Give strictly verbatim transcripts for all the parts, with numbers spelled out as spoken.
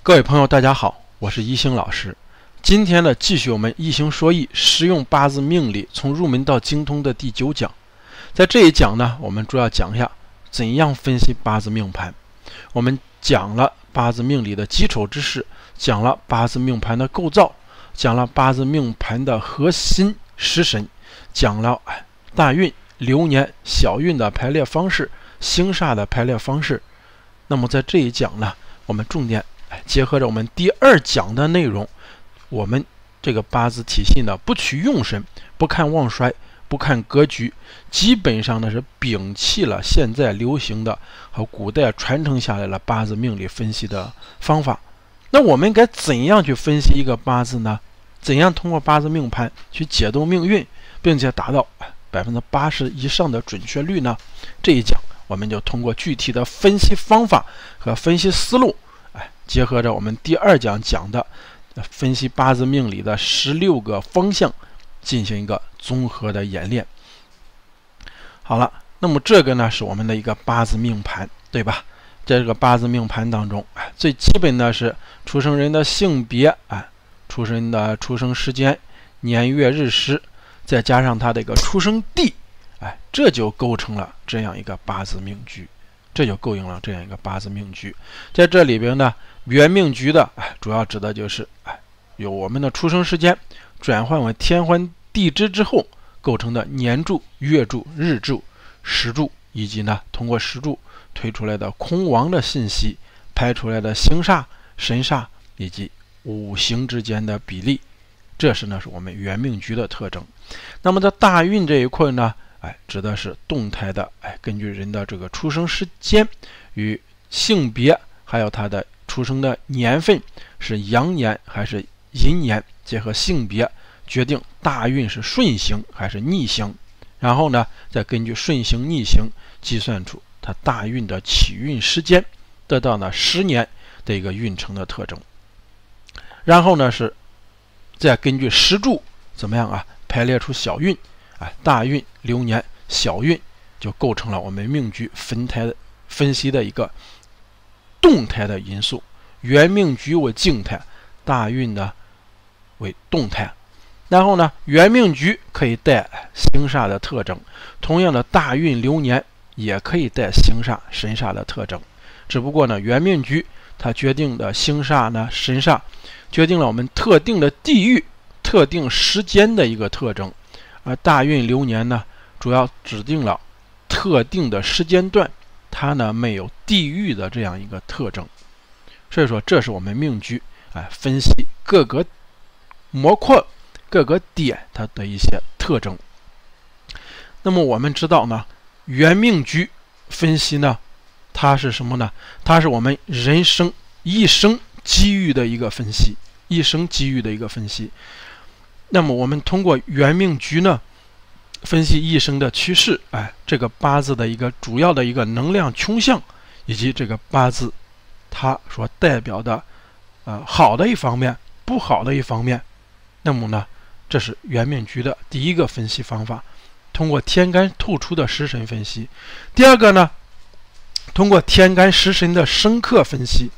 各位朋友，大家好，我是一星老师。今天呢，继续我们一星说易实用八字命理从入门到精通的第九讲。在这一讲呢，我们主要讲一下怎样分析八字命盘。我们讲了八字命理的基础知识，讲了八字命盘的构造，讲了八字命盘的核心食神，讲了大运、流年、小运的排列方式，星煞的排列方式。那么在这一讲呢，我们重点结合着我们第二讲的内容，我们这个八字体系呢，不取用神，不看旺衰，不看格局，基本上呢是摒弃了现在流行的和古代传承下来了八字命理分析的方法。那我们该怎样去分析一个八字呢？怎样通过八字命盘去解读命运，并且达到百分之八十以上的准确率呢？这一讲我们就通过具体的分析方法和分析思路，哎，结合着我们第二讲讲的分析八字命理的十六个方向，进行一个综合的演练。好了，那么这个呢是我们的一个八字命盘，对吧？在这个八字命盘当中，哎，最基本的是出生人的性别，哎，出生的出生时间、年月日时，再加上他的一个出生地，哎，这就构成了这样一个八字命局。这就构成了这样一个八字命局。在这里边呢，原命局的哎，主要指的就是哎，由我们的出生时间转换为天干地支之后构成的年柱、月柱、日柱、时柱，以及呢通过时柱推出来的空亡的信息，排出来的星煞、神煞以及五行之间的比例，这是呢是我们原命局的特征。那么在大运这一块呢，哎，指的是动态的，哎，根据人的这个出生时间与性别，还有他的出生的年份是阳年还是阴年，结合性别决定大运是顺行还是逆行，然后呢，再根据顺行逆行计算出他大运的起运时间，得到呢十年的一个运程的特征。然后呢是再根据时柱怎么样啊，排列出小运。哎，大运、流年、小运就构成了我们命局分态分析的一个动态的因素。原命局为静态，大运呢为动态。然后呢，原命局可以带星煞的特征，同样的大运、流年也可以带星煞、神煞的特征。只不过呢，原命局它决定的星煞呢、神煞决定了我们特定的地域、特定时间的一个特征。而大运流年呢，主要指定了特定的时间段，它呢没有地域的这样一个特征。所以说，这是我们命局哎分析各个模块、各个点它的一些特征。那么我们知道呢，原命局分析呢，它是什么呢？它是我们人生一生机遇的一个分析，一生机遇的一个分析。那么我们通过原命局呢，分析一生的趋势，哎，这个八字的一个主要的一个能量倾向，以及这个八字它所代表的呃好的一方面，不好的一方面。那么呢，这是原命局的第一个分析方法，通过天干透出的食神分析。第二个呢，通过天干食神的生克分析。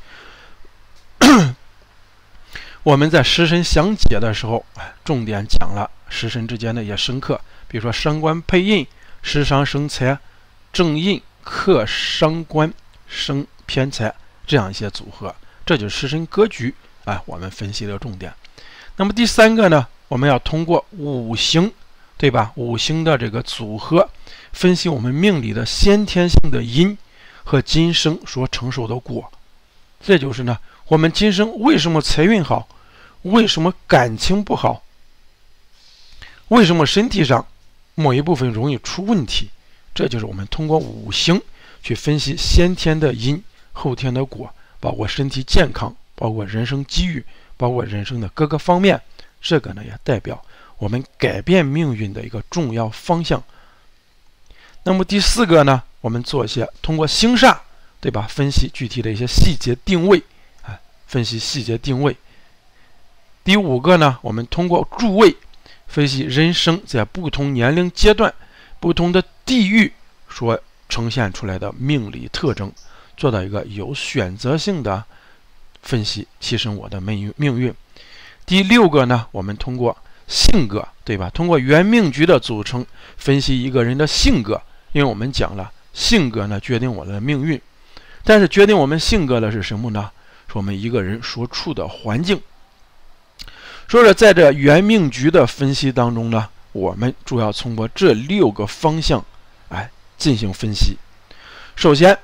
我们在食神详解的时候，重点讲了食神之间的一些生克，比如说伤官配印、食伤生财、正印克伤官生偏财这样一些组合，这就是食神格局啊，我们分析的重点。那么第三个呢，我们要通过五行，对吧？五行的这个组合，分析我们命理的先天性的因和今生所承受的果。这就是呢，我们今生为什么财运好，为什么感情不好，为什么身体上某一部分容易出问题，这就是我们通过五行去分析先天的因、后天的果，包括身体健康，包括人生机遇，包括人生的各个方面。这个呢也代表我们改变命运的一个重要方向。那么第四个呢，我们做一些通过星煞，对吧，分析具体的一些细节定位，啊，分析细节定位。第五个呢，我们通过柱位分析人生在不同年龄阶段、不同的地域所呈现出来的命理特征，做到一个有选择性的分析提升我的命运命运。第六个呢，我们通过性格，对吧？通过原命局的组成分析一个人的性格，因为我们讲了性格呢决定我的命运，但是决定我们性格的是什么呢？是我们一个人所处的环境。所以说在这原命局的分析当中呢，我们主要通过这六个方向哎进行分析。首先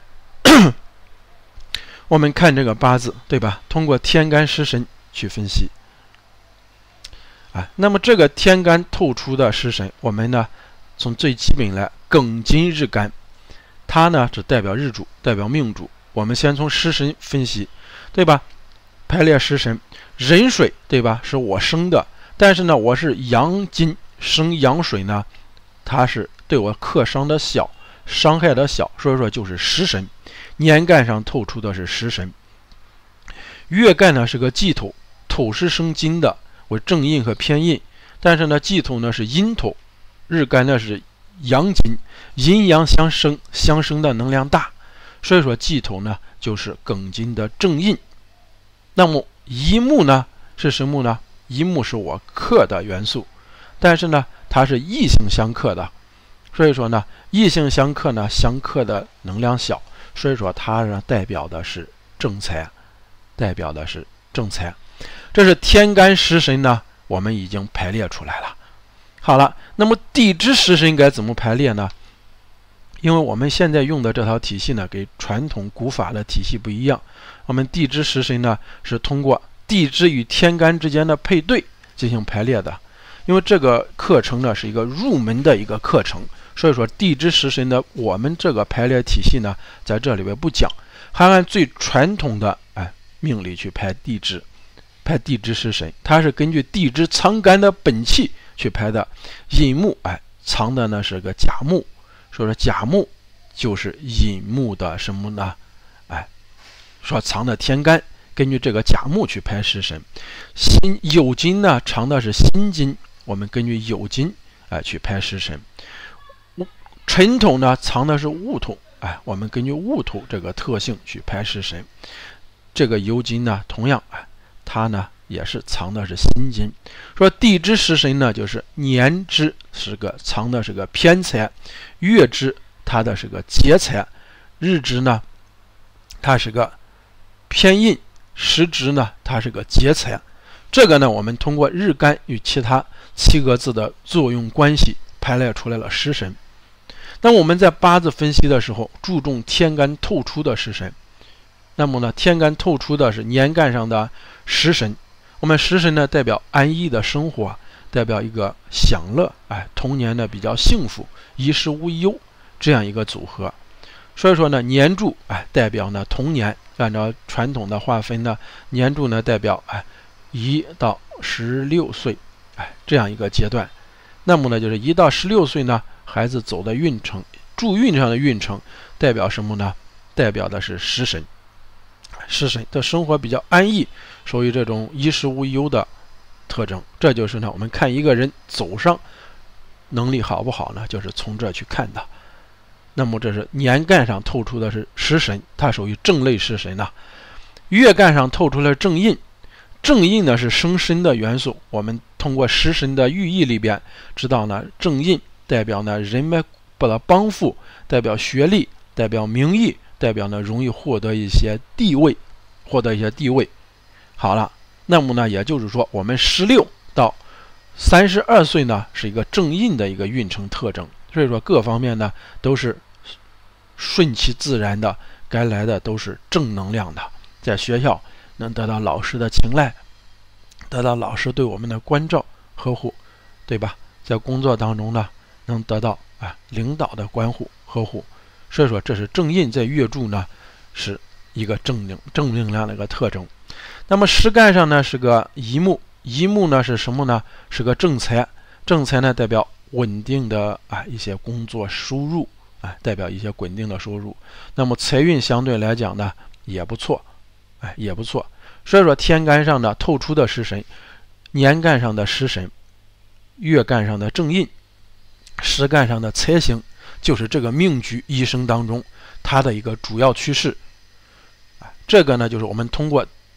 我们看这个八字，对吧？通过天干食神去分析。啊，那么这个天干透出的食神，我们呢从最基本来庚金日干，它呢只代表日主，代表命主。我们先从食神分析，对吧？排列食神，壬水，对吧？是我生的，但是呢我是阳金生阳水呢，它是对我克伤的小，伤害的小，所以说就是食神。年干上透出的是食神。月干呢是个忌头，头是生金的，为正印和偏印，但是呢忌头呢是阴头，日干呢是阳金，阴阳相生，相生的能量大，所以说忌头呢就是庚金的正印。那么乙木呢是什么呢？乙木是我克的元素，但是呢它是异性相克的，所以说呢异性相克呢相克的能量小，所以说它呢代表的是正财，代表的是正财。这是天干食神呢，我们已经排列出来了。好了，那么地支食神该怎么排列呢？因为我们现在用的这套体系呢，跟传统古法的体系不一样。我们地支食神呢，是通过地支与天干之间的配对进行排列的。因为这个课程呢是一个入门的一个课程，所以说地支食神的我们这个排列体系呢，在这里边不讲，还按最传统的哎命理去排地支。排地支食神，它是根据地支藏干的本气去排的。寅木哎藏的呢是个甲木，所以说甲木就是寅木的什么呢？哎，说藏的天干，根据这个甲木去排食神。辛酉金呢藏的是辛金，我们根据酉金哎去排食神。辰土呢藏的是戊土，哎，我们根据戊土这个特性去排食神。这个酉金呢同样哎。它呢也是藏的是辛金，说地支食神呢就是年支是个藏的是个偏财，月支它的是个劫财，日支呢它是个偏印，时支呢它是个劫财。这个呢我们通过日干与其他七个字的作用关系排列出来了食神。那我们在八字分析的时候注重天干透出的食神，那么呢天干透出的是年干上的食神，我们食神呢代表安逸的生活，代表一个享乐，哎，童年呢比较幸福，衣食无忧这样一个组合。所以说呢年柱哎代表呢童年，按照传统的划分呢，年柱呢代表哎一到十六岁哎这样一个阶段。那么呢就是一到十六岁呢，孩子走的运程，柱运上的运程代表什么呢？代表的是食神。食神的生活比较安逸，属于这种衣食无忧的特征。这就是呢我们看一个人走上能力好不好呢，就是从这去看的。那么这是年干上透出的是食神，它属于正类食神呢。月干上透出了正印，正印呢是生身的元素，我们通过食神的寓意里边知道呢，正印代表呢人脉的帮扶，代表学历，代表名义，代表呢容易获得一些地位，获得一些地位。好了，那么呢也就是说我们十六到三十二岁呢是一个正印的一个运程特征，所以说各方面呢都是顺其自然的，该来的都是正能量的，在学校能得到老师的青睐，得到老师对我们的关照呵护，对吧？在工作当中呢能得到啊领导的关护呵护，所以说这是正印在月柱呢是一个正能正能量的一个特征。那么时干上呢是个乙木，乙木呢是什么呢？是个正财，正财呢代表稳定的啊一些工作收入，哎，代表一些稳定的收入。那么财运相对来讲呢也不错，哎，也不错。所以说天干上的透出的食神，年干上的食神，月干上的正印，时干上的财星，就是这个命局一生当中它的一个主要趋势。这个呢就是我们通过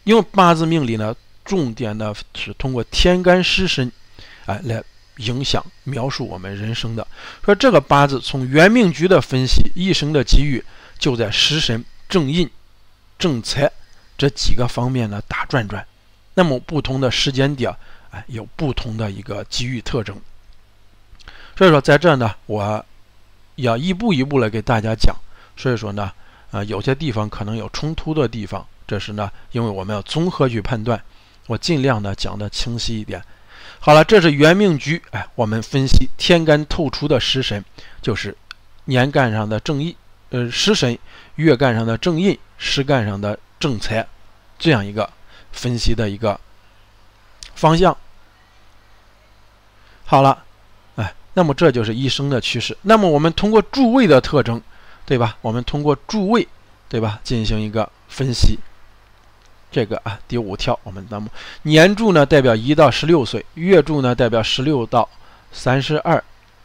因为八字命理呢，重点呢是通过天干食神，哎，来影响描述我们人生的。说这个八字从元命局的分析，一生的机遇就在食神、正印、正财这几个方面呢打转转。那么不同的时间点，哎，有不同的一个机遇特征。所以说在这呢，我要一步一步来给大家讲。所以说呢，啊、呃，有些地方可能有冲突的地方，这是呢，因为我们要综合去判断，我尽量呢讲的清晰一点。好了，这是元命局，哎，我们分析天干透出的食神，就是年干上的正印，呃，食神，月干上的正印，时干上的正财，这样一个分析的一个方向。好了，哎，那么这就是一生的趋势。那么我们通过柱位的特征，对吧？我们通过柱位，对吧，进行一个分析。这个啊，第五条，我们那么年柱呢代表一到十六岁，月柱呢代表十六到三十二，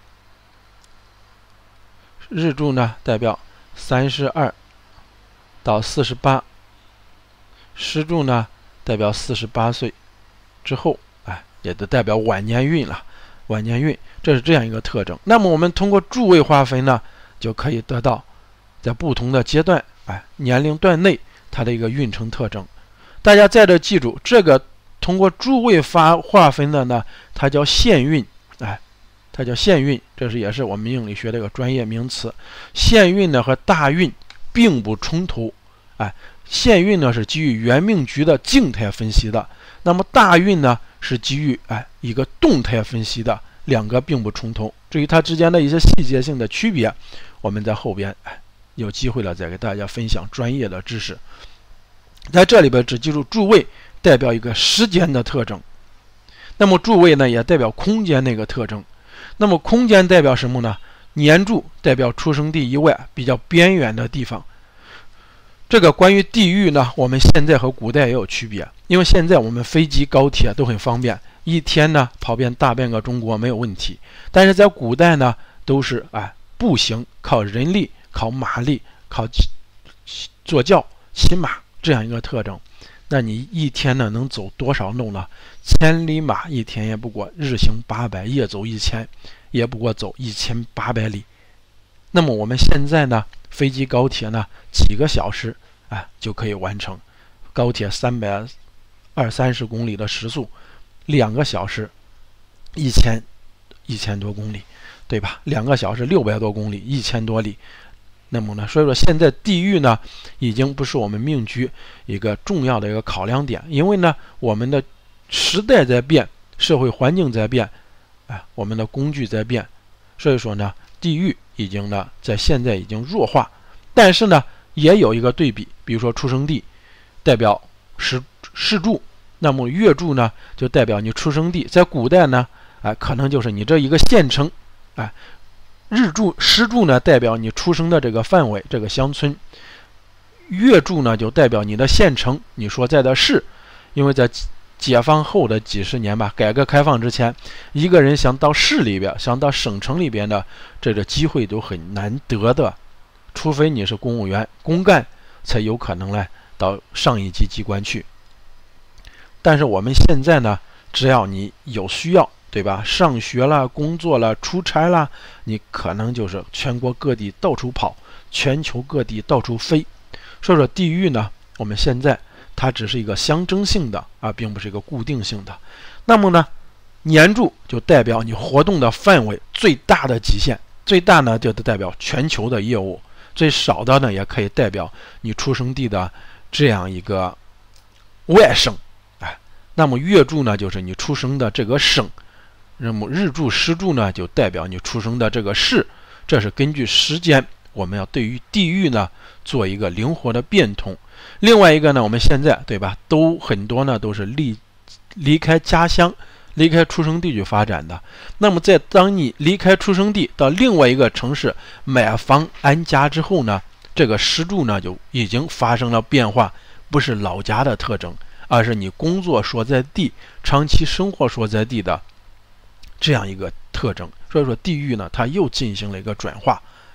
日柱呢代表三十二到四十八，时柱呢代表四十八岁之后，哎，也都代表晚年运了。晚年运，这是这样一个特征。那么我们通过柱位划分呢，就可以得到在不同的阶段，哎，年龄段内它的一个运程特征。大家在这记住，这个通过柱位发划分的呢，它叫限运，哎，它叫限运，这是也是我们命理学的一个专业名词。限运呢和大运并不冲突，哎，限运呢是基于元命局的静态分析的，那么大运呢是基于哎一个动态分析的，两个并不冲突。至于它之间的一些细节性的区别，我们在后边哎有机会了再给大家分享专业的知识。在这里边只记住柱位代表一个时间的特征，那么柱位呢也代表空间那个特征。那么空间代表什么呢？年柱代表出生地以外比较边远的地方。这个关于地域呢，我们现在和古代也有区别，因为现在我们飞机高铁都很方便，一天呢跑遍大半个中国没有问题。但是在古代呢都是哎步行，靠人力，靠马力，靠坐轿骑马这样一个特征。那你一天呢能走多少路呢？千里马一天也不过日行八百，夜走一千，也不过走一千八百里。那么我们现在呢，飞机高铁呢几个小时哎就可以完成。高铁三百二三十公里的时速，两个小时一千一千多公里，对吧？两个小时六百多公里，一千多里。那么呢，所以说现在地域呢，已经不是我们命局一个重要的一个考量点，因为呢，我们的时代在变，社会环境在变，哎，我们的工具在变，所以说呢，地域已经呢，在现在已经弱化。但是呢，也有一个对比，比如说出生地代表时时柱，那么月柱呢，就代表你出生地。在古代呢，哎，可能就是你这一个县城，哎。日柱、时柱呢，代表你出生的这个范围，这个乡村；月柱呢，就代表你的县城，你所在的市。因为在解放后的几十年吧，改革开放之前，一个人想到市里边、想到省城里边的这个机会都很难得的，除非你是公务员、公干，才有可能来到上一级机关去。但是我们现在呢，只要你有需要，对吧？上学了，工作了，出差了，你可能就是全国各地到处跑，全球各地到处飞。所以说地域呢，我们现在它只是一个象征性的啊，并不是一个固定性的。那么呢，年柱就代表你活动的范围最大的极限，最大呢就代表全球的业务，最少的呢也可以代表你出生地的这样一个外省。哎，那么月柱呢就是你出生的这个省。那么日柱、时柱呢，就代表你出生的这个市，这是根据时间，我们要对于地域呢做一个灵活的变通。另外一个呢，我们现在对吧，都很多呢都是离离开家乡、离开出生地去发展的。那么在当你离开出生地到另外一个城市买房安家之后呢，这个时柱呢就已经发生了变化，不是老家的特征，而是你工作所在地、长期生活所在地的这样一个特征。所以说地域呢它又进行了一个转化。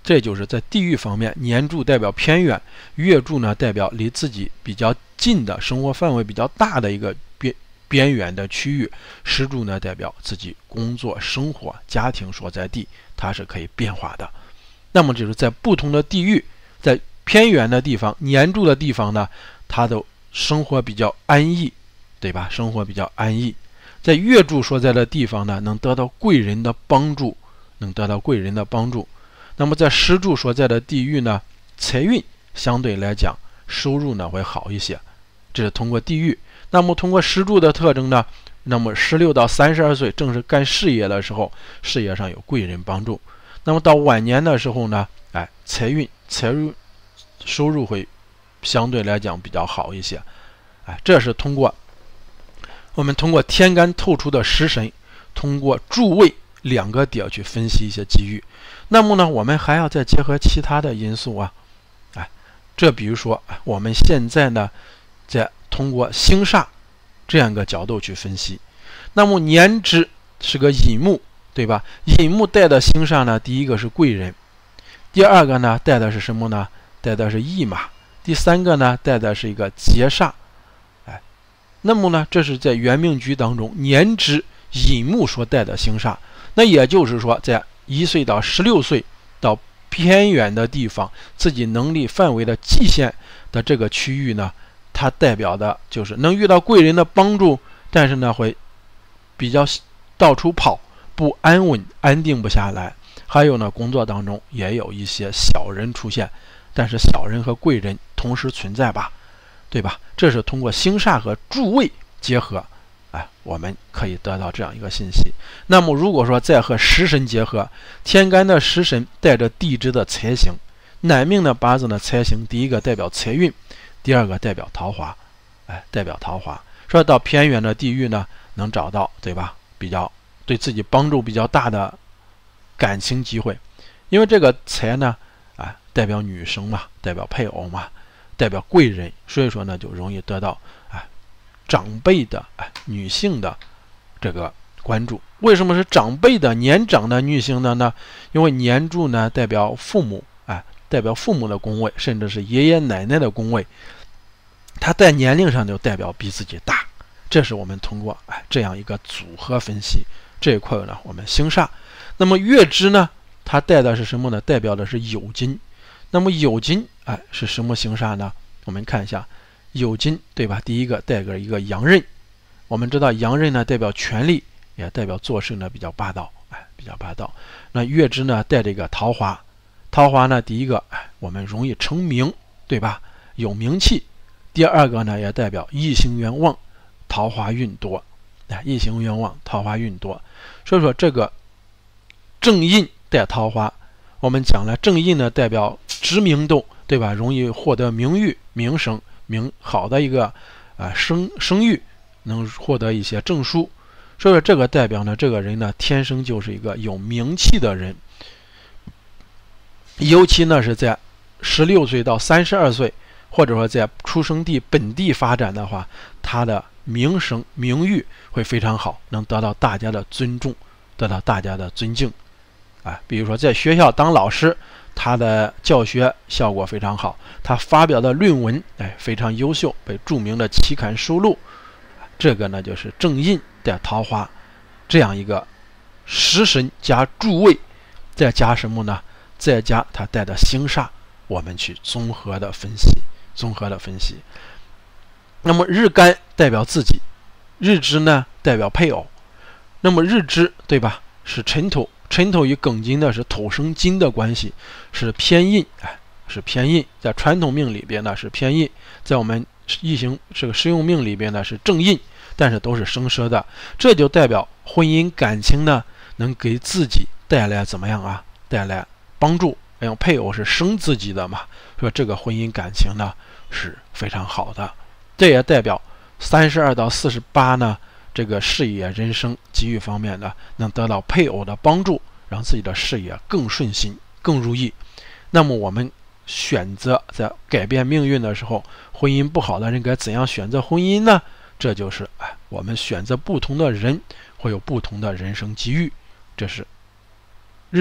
这就是在地域方面，年柱代表偏远，月柱呢代表离自己比较近的生活范围比较大的一个边边缘的区域，时柱呢代表自己工作、生活、家庭所在地，它是可以变化的。那么就是在不同的地域，在偏远的地方，年柱的地方呢，它的生活比较安逸，对吧？生活比较安逸。在月柱所在的地方呢，能得到贵人的帮助，能得到贵人的帮助。那么在时柱所在的地域呢，财运相对来讲收入呢会好一些，这是通过地域。那么通过时柱的特征呢，那么十六到三十二岁正是干事业的时候，事业上有贵人帮助。那么到晚年的时候呢，哎，财运财入收入会相对来讲比较好一些。哎，这是通过我们通过天干透出的食神，通过柱位两个点去分析一些机遇。那么呢，我们还要再结合其他的因素啊，哎，这比如说我们现在呢，在通过星煞这样一个角度去分析。那么年支是个寅木，对吧？寅木带的星煞呢，第一个是贵人，第二个呢带的是什么呢？带的是驿马，第三个呢带的是一个劫煞。哎，那么呢，这是在元命局当中年支寅木所带的星煞。那也就是说，在一岁到十六岁到偏远的地方，自己能力范围的极限的这个区域呢，它代表的就是能遇到贵人的帮助，但是呢会比较到处跑，不安稳，安定不下来。还有呢，工作当中也有一些小人出现，但是小人和贵人同时存在吧，对吧？这是通过星煞和柱位结合，哎，我们可以得到这样一个信息。那么如果说再和食神结合，天干的食神带着地支的财星，男命的八字呢，财星第一个代表财运，第二个代表桃花，哎，代表桃花。说到偏远的地域呢，能找到，对吧？比较对自己帮助比较大的感情机会，因为这个财呢，啊，代表女生嘛，代表配偶嘛，代表贵人，所以说呢，就容易得到啊长辈的啊女性的这个关注。为什么是长辈的年长的女性的呢？因为年柱呢代表父母，哎，代表父母的宫位，甚至是爷爷奶奶的宫位，它在年龄上就代表比自己大。这是我们通过哎这样一个组合分析这一块呢，我们星煞。那么月支呢，它带的是什么呢？代表的是酉金。那么酉金哎是什么星煞呢？我们看一下酉金，对吧？第一个带个一个阳刃，我们知道阳刃呢代表权力，也代表做事呢比较霸道，哎，比较霸道。那月支呢带这个桃花，桃花呢第一个哎我们容易成名，对吧？有名气。第二个呢也代表异性缘旺，桃花运多，哎，异性缘旺，桃花运多。所以说这个正印带桃花，我们讲了正印呢代表知名度，对吧？容易获得名誉、名声、名好的一个啊、呃、声声誉，能获得一些证书。所以说这个代表呢，这个人呢天生就是一个有名气的人，尤其呢是在十六岁到三十二岁，或者说在出生地本地发展的话，他的名声名誉会非常好，能得到大家的尊重，得到大家的尊敬。啊，比如说在学校当老师，他的教学效果非常好，他发表的论文哎非常优秀，被著名的期刊收录。这个呢就是正印带桃花，这样一个食神加柱位，再加什么呢？再加他带的星煞，我们去综合的分析，综合的分析。那么日干代表自己，日支呢代表配偶。那么日支对吧？是辰土。辰土与庚金的是土生金的关系，是偏印，哎，是偏印。在传统命里边呢是偏印，在我们异形这个实用命里边呢是正印，但是都是生蛇的。这就代表婚姻感情呢能给自己带来怎么样啊？带来帮助。因为配偶是生自己的嘛，说这个婚姻感情呢是非常好的。这也代表三十二到四十八呢。这个事业、人生、机遇方面呢，能得到配偶的帮助，让自己的事业更顺心、更如意。那么我们选择在改变命运的时候，婚姻不好的人该怎样选择婚姻呢？这就是哎，我们选择不同的人，会有不同的人生机遇。这是日支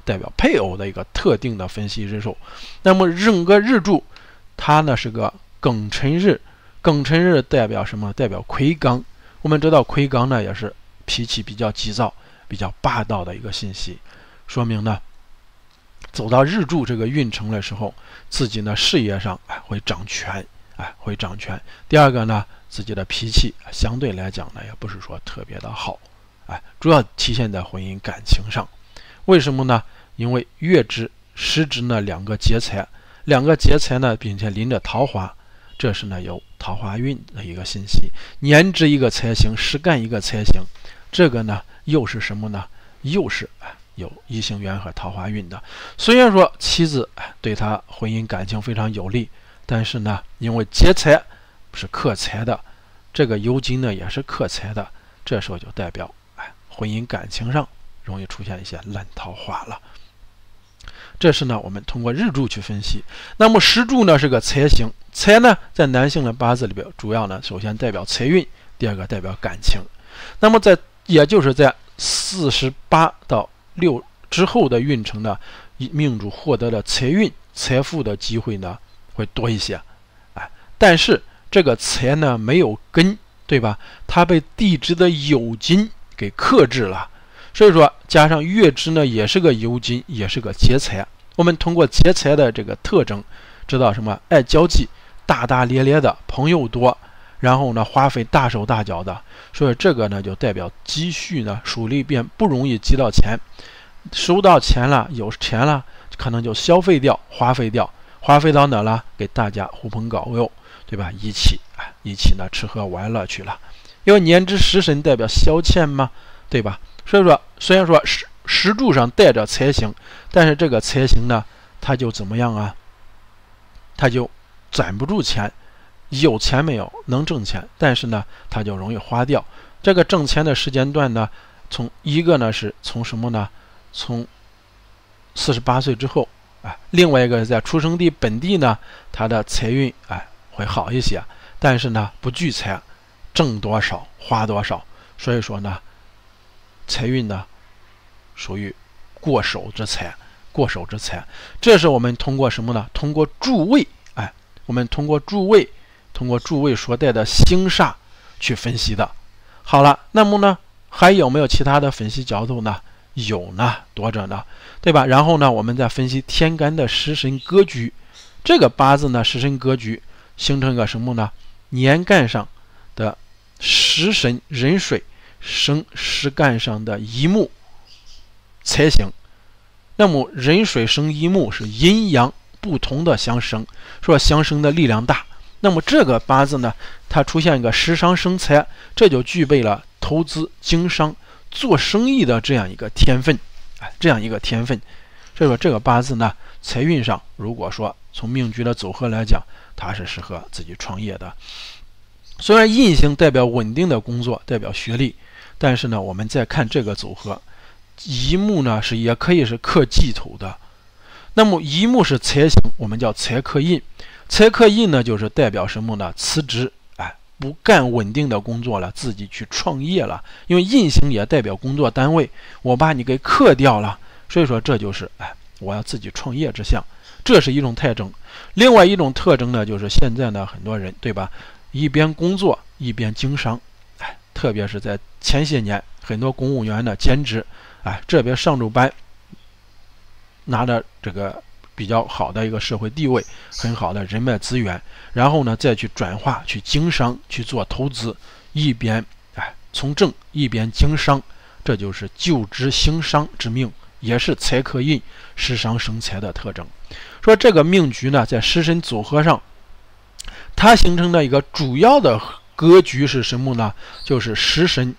代表配偶的一个特定的分析日数。那么整个日柱，它呢是个庚辰日，庚辰日代表什么？代表魁罡。我们知道魁罡呢也是脾气比较急躁、比较霸道的一个信息，说明呢走到日柱这个运程的时候，自己呢事业上哎会掌权，哎会掌权。第二个呢，自己的脾气相对来讲呢也不是说特别的好，哎，主要体现在婚姻感情上。为什么呢？因为月支、时支呢两个劫财，两个劫财呢，并且临着桃花，这是呢有桃花运的一个信息。年支一个财星，时干一个财星，这个呢又是什么呢？又是哎有异性缘和桃花运的。虽然说妻子哎对他婚姻感情非常有利，但是呢，因为劫财是克财的，这个酉金呢也是克财的，这时候就代表哎婚姻感情上容易出现一些烂桃花了。这是呢我们通过日柱去分析。那么时柱呢是个财星，财呢在男性的八字里边主要呢首先代表财运，第二个代表感情。那么在也就是在四十八到六之后的运程呢，命主获得的财运、财富的机会呢会多一些，哎，但是这个财呢没有根，对吧？它被地支的酉金给克制了，所以说加上月支呢也是个酉金，也是个劫财。我们通过劫财的这个特征，知道什么？爱交际、大大咧咧的，朋友多，然后呢花费大手大脚的，所以这个呢就代表积蓄呢手里边不容易积到钱，收到钱了，有钱了，可能就消费掉、花费掉，花费到哪了？给大家狐朋狗友，对吧？一起啊，一起呢吃喝玩乐去了。因为年支食神代表消遣嘛，对吧？所以说，虽然说时时柱上带着财星，但是这个财星呢，它就怎么样啊？它就攒不住钱，有钱没有能挣钱，但是呢，它就容易花掉。这个挣钱的时间段呢，从一个呢是从什么呢？从四十八岁之后，哎，另外一个在出生地本地呢，他的财运哎会好一些，但是呢不聚财，挣多少花多少，所以说呢，财运呢属于过手之财，过手之财。这是我们通过什么呢？通过柱位，哎，我们通过柱位，通过柱位所带的星煞去分析的。好了，那么呢，还有没有其他的分析角度呢？有呢，多着呢，对吧？然后呢，我们再分析天干的食神格局。这个八字呢，食神格局形成一个什么呢？年干上的食神壬水生时干上的乙木财星。那么壬水生乙木是阴阳不同的相生，说相生的力量大。那么这个八字呢，它出现一个食伤生财，这就具备了投资经商做生意的这样一个天分，哎，这样一个天分。所以说这个八字呢，财运上如果说从命局的组合来讲，它是适合自己创业的。虽然印星代表稳定的工作，代表学历，但是呢，我们再看这个组合，乙木呢是也可以是克忌土的。那么乙木是财星，我们叫财克印，财克印呢就是代表什么呢？辞职，哎，不干稳定的工作了，自己去创业了。因为印星也代表工作单位，我把你给克掉了，所以说这就是哎，我要自己创业之象，这是一种特征。另外一种特征呢，就是现在呢很多人，对吧？一边工作一边经商，哎，特别是在前些年，很多公务员呢兼职，哎，这边上着班，拿着这个比较好的一个社会地位，很好的人脉资源，然后呢再去转化去经商去做投资，一边哎从政一边经商，这就是就职兴商之命，也是财克印食伤生财的特征。说这个命局呢，在食神组合上，它形成的一个主要的格局是什么呢？就是食神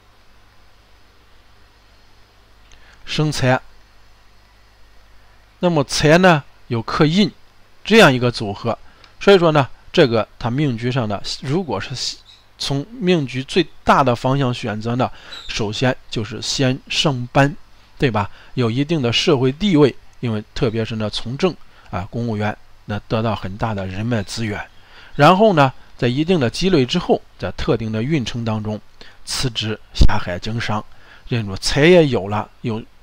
生财，那么财呢有克印，这样一个组合。所以说呢，这个它命局上呢，如果是从命局最大的方向选择呢，首先就是先上班，对吧？有一定的社会地位，因为特别是呢从政啊，公务员那得到很大的人脉资源，然后呢，在一定的积累之后，在特定的运程当中辞职下海经商，这种财也有了，有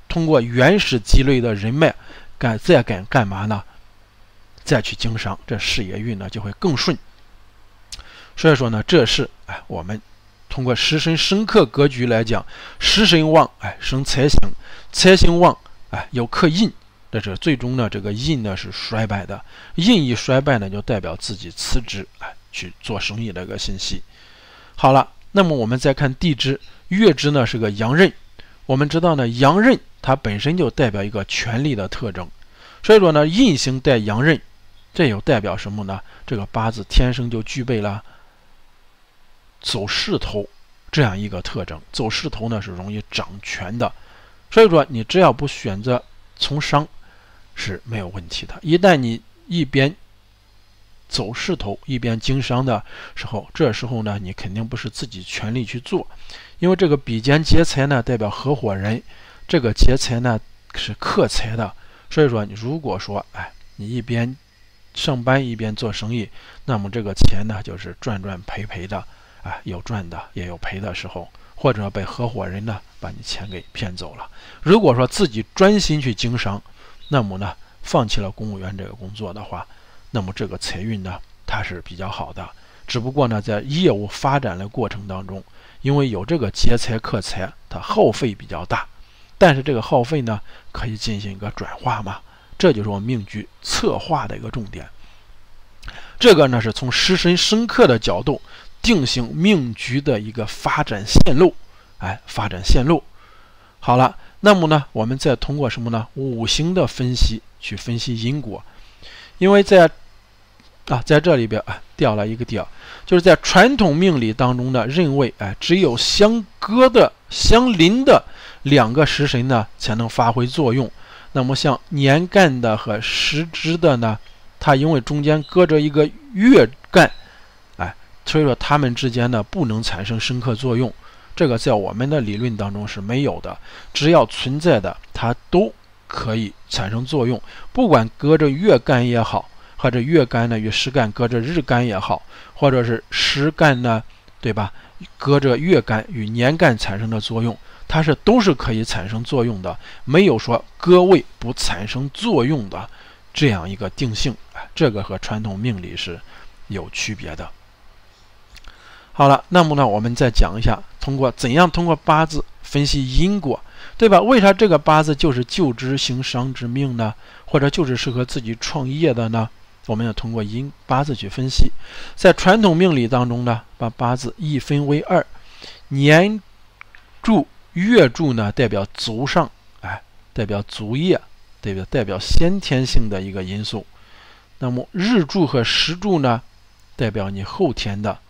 通过原始积累的人脉，干再干干嘛呢？再去经商，这事业运呢就会更顺。所以说呢，这是哎我们通过食神生克格局来讲，食神旺哎生财星，财星旺哎有克印，这是最终呢这个印呢是衰败的，印一衰败呢就代表自己辞职哎去做生意的一个信息。好了，那么我们再看地支，月支呢是个阳刃，我们知道呢阳刃它本身就代表一个权力的特征，所以说呢印星带阳刃，这又代表什么呢？这个八字天生就具备了走势头这样一个特征，走势头呢是容易掌权的，所以说你只要不选择从商是没有问题的。一旦你一边走势头一边经商的时候，这时候呢你肯定不是自己全力去做，因为这个比肩劫财呢代表合伙人，这个劫财呢是克财的，所以说你如果说哎你一边上班一边做生意，那么这个钱呢就是赚赚赔赔的，哎，有赚的也有赔的时候，或者被合伙人呢把你钱给骗走了。如果说自己专心去经商，那么呢放弃了公务员这个工作的话，那么这个财运呢它是比较好的，只不过呢在业务发展的过程当中，因为有这个劫财克财，它耗费比较大，但是这个耗费呢可以进行一个转化嘛，这就是我们命局策划的一个重点。这个呢是从食神生克的角度定性命局的一个发展线路，哎，发展线路。好了，那么呢，我们再通过什么呢？五行的分析去分析因果，因为在啊在这里边啊掉了一个掉，就是在传统命理当中呢，认为哎只有相隔的相邻的两个食神呢才能发挥作用。那么像年干的和时支的呢，它因为中间隔着一个月干，哎，所以说它们之间呢不能产生生克作用。这个在我们的理论当中是没有的，只要存在的，它都可以产生作用。不管隔着月干也好，或者月干呢与时干隔着日干也好，或者是时干呢，对吧？隔着月干与年干产生的作用，它是都是可以产生作用的，没有说割位不产生作用的这样一个定性。这个和传统命理是有区别的。好了，那么呢我们再讲一下通过怎样通过八字分析因果，对吧？为啥这个八字就是就职行商之命呢？或者就是适合自己创业的呢？我们要通过因八字去分析。在传统命理当中呢，把八字一分为二，年柱月柱呢代表足上，哎，代表足业，代表代表先天性的一个因素。那么日柱和时柱呢代表你后天的，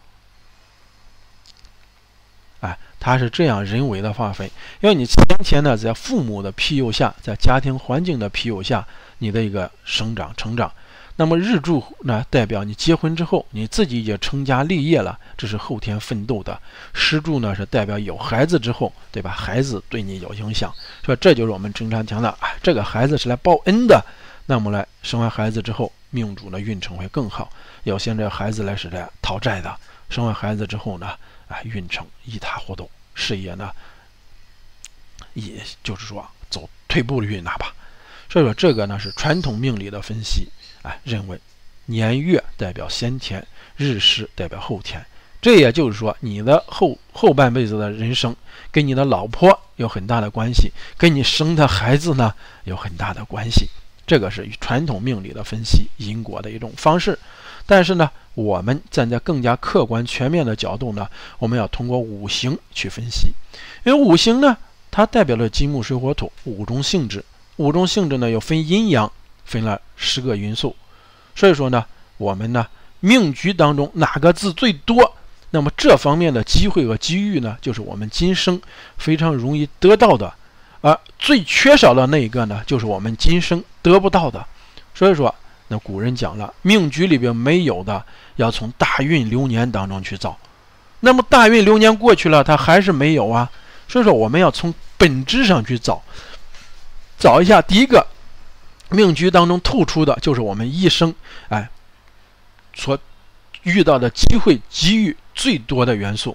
哎，它是这样人为的划分，因为你前天呢在父母的庇佑下，在家庭环境的庇佑下，你的一个生长成长。那么日柱呢代表你结婚之后你自己已经成家立业了，这是后天奋斗的。时柱呢是代表有孩子之后，对吧？孩子对你有影响，说这就是我们经常讲的，哎，这个孩子是来报恩的。那么来生完孩子之后，命主的运程会更好。有些这个孩子来是来讨债的，生完孩子之后呢，哎，运程一塌糊涂，事业呢也就是说走退步的运哪怕。所以说这个呢是传统命理的分析，哎，认为年月代表先天，日时代表后天。这也就是说你的后后半辈子的人生跟你的老婆有很大的关系，跟你生的孩子呢有很大的关系。这个是传统命理的分析因果的一种方式。但是呢我们站在更加客观全面的角度呢，我们要通过五行去分析。因为五行呢它代表了金木水火土五种性质，五种性质呢又分阴阳，分了十个因素。所以说呢我们呢命局当中哪个字最多，那么这方面的机会和机遇呢就是我们今生非常容易得到的，而最缺少的那一个呢就是我们今生得不到的。所以说那古人讲了，命局里边没有的要从大运流年当中去找，那么大运流年过去了它还是没有啊。所以说我们要从本质上去找，找一下第一个命局当中透出的就是我们一生哎所遇到的机会机遇最多的元素。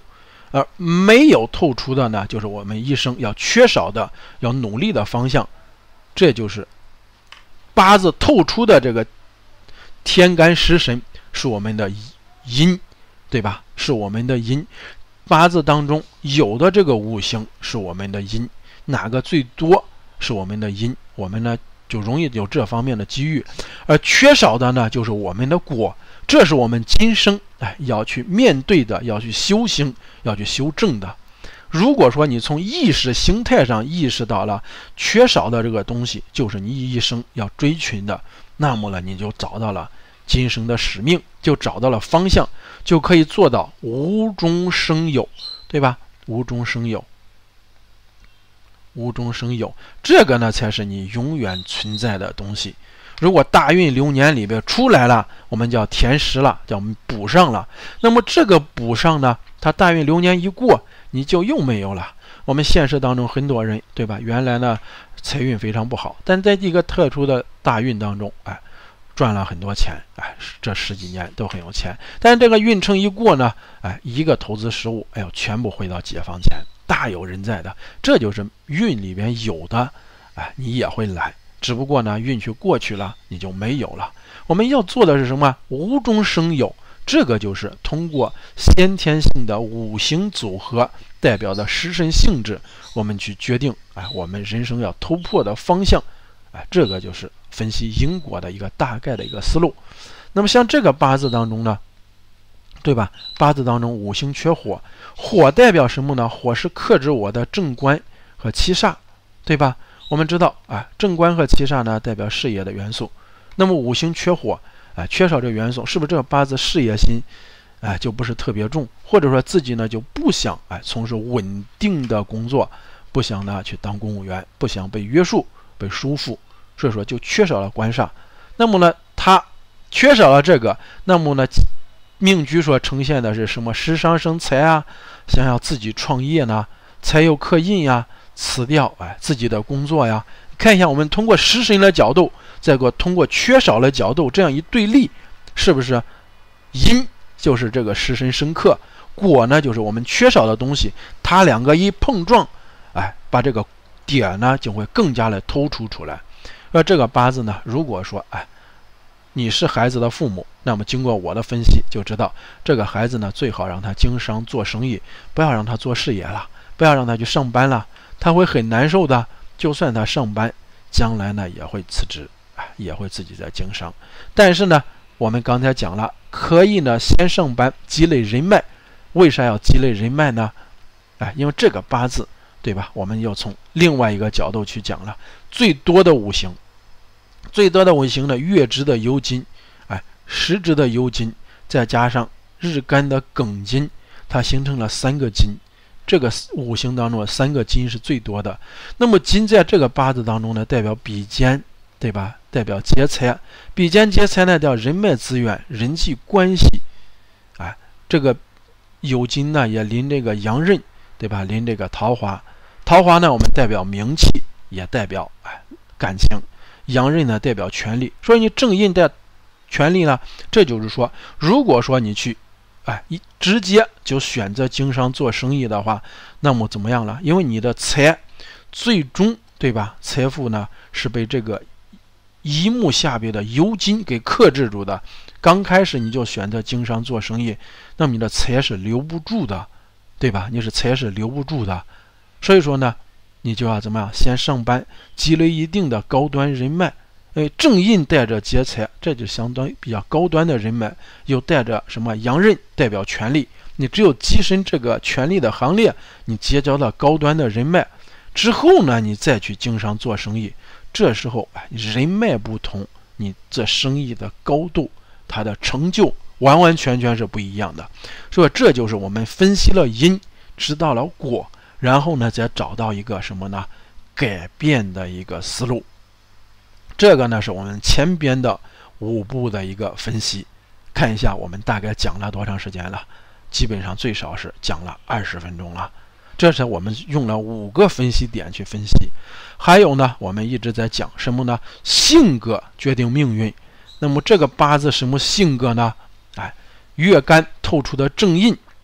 而没有透出的呢，就是我们一生要缺少的、要努力的方向。这就是八字透出的这个天干食神是我们的阴，对吧？是我们的阴。八字当中有的这个五行是我们的阴，哪个最多是我们的阴，我们呢就容易有这方面的机遇。而缺少的呢，就是我们的果，这是我们今生哎要去面对的，要去修行，要去修正的。如果说你从意识形态上意识到了缺少的这个东西就是你一生要追寻的，那么呢你就找到了今生的使命，就找到了方向，就可以做到无中生有，对吧？无中生有，无中生有，这个呢才是你永远存在的东西。如果大运流年里边出来了，我们叫填实了，叫补上了。那么这个补上呢，它大运流年一过，你就又没有了。我们现实当中很多人，对吧？原来呢财运非常不好，但在一个特殊的大运当中，哎，赚了很多钱，哎，这十几年都很有钱。但这个运程一过呢，哎，一个投资失误，哎呦，全部回到解放前，大有人在的。这就是运里边有的，哎，你也会来。只不过呢，运气过去了，你就没有了。我们要做的是什么？无中生有。这个就是通过先天性的五行组合代表的食神性质，我们去决定，哎，我们人生要突破的方向。哎，这个就是分析因果的一个大概的一个思路。那么像这个八字当中呢，对吧？八字当中五行缺火，火代表什么呢？火是克制我的正官和七煞，对吧？我们知道啊，正官和七煞呢代表事业的元素。那么五行缺火，哎，缺少这元素，是不是这个八字事业心，哎，就不是特别重，或者说自己呢就不想哎从事稳定的工作，不想呢去当公务员，不想被约束、被束缚，所以说就缺少了官煞。那么呢，他缺少了这个，那么呢，命局所呈现的是什么？食伤生财啊，想要自己创业呢，财有克印呀。辞掉哎自己的工作呀，看一下我们通过食神的角度，再过通过缺少的角度，这样一对立，是不是阴就是这个食神生克，果呢就是我们缺少的东西，它两个一碰撞，哎，把这个点呢就会更加的突出出来。而这个八字呢，如果说哎你是孩子的父母，那么经过我的分析就知道，这个孩子呢最好让他经商做生意，不要让他做事业了，不要让他去上班了。他会很难受的，就算他上班，将来呢也会辞职，哎，也会自己在经商。但是呢，我们刚才讲了，可以呢先上班积累人脉。为啥要积累人脉呢？哎，因为这个八字，对吧？我们要从另外一个角度去讲了，最多的五行，最多的五行呢，月支的酉金，哎，时支的酉金，再加上日干的庚金，它形成了三个金。这个五行当中的三个金是最多的。那么金在这个八字当中呢，代表比肩，对吧？代表劫财。比肩劫财呢，叫人脉资源、人际关系。哎，这个酉金呢，也临这个阳刃，对吧？临这个桃花。桃花呢，我们代表名气，也代表哎感情。阳刃呢，代表权力。所以你正印带权力呢，这就是说，如果说你去哎，一直接就选择经商做生意的话，那么怎么样了？因为你的财最终，对吧？财富呢是被这个一木下边的酉金给克制住的。刚开始你就选择经商做生意，那么你的财是留不住的，对吧？你是财是留不住的。所以说呢，你就要怎么样？先上班，积累一定的高端人脉。哎，正印带着劫财，这就相当于比较高端的人脉，又带着什么阳刃，代表权力。你只有跻身这个权力的行列，你结交了高端的人脉之后呢，你再去经商做生意，这时候哎，人脉不同，你这生意的高度，它的成就完完全全是不一样的。所以这就是我们分析了因，知道了果，然后呢，再找到一个什么呢？改变的一个思路。这个呢是我们前边的五步的一个分析，看一下我们大概讲了多长时间了，基本上最少是讲了二十分钟了。这是我们用了五个分析点去分析。还有呢，我们一直在讲什么呢？性格决定命运。那么这个八字什么性格呢？哎，月干透出的正印，哎，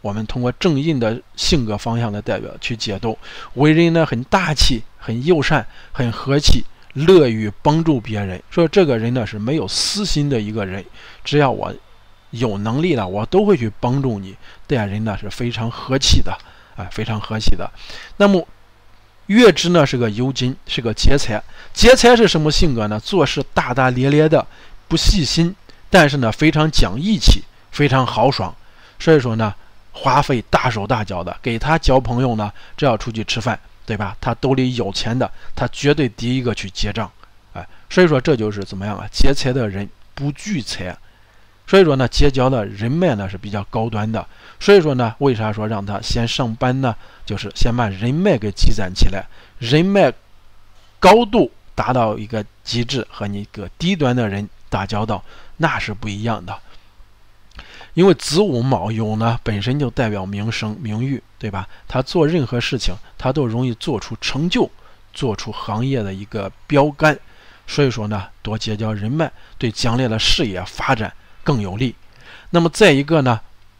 我们通过正印的性格方向的代表去解读，为人呢很大气、很友善、很和气，乐于帮助别人。说这个人呢是没有私心的一个人，只要我有能力了，我都会去帮助你。待人呢是非常和气的，啊，非常和气的。那么月支呢是个酉金，是个劫财。劫财是什么性格呢？做事大大咧咧的，不细心，但是呢非常讲义气，非常豪爽。所以说呢，花费大手大脚的，给他交朋友呢，只要出去吃饭，对吧？他兜里有钱的，他绝对第一个去结账。哎，所以说这就是怎么样啊？劫财的人不聚财。所以说呢，结交的人脉呢是比较高端的。所以说呢，为啥说让他先上班呢？就是先把人脉给积攒起来，人脉高度达到一个极致，和你一个低端的人打交道，那是不一样的。因为子午卯酉呢，本身就代表名声、名誉，对吧？他做任何事情，他都容易做出成就，做出行业的一个标杆。所以说呢，多结交人脉，对将来的事业发展更有利。那么再一个呢，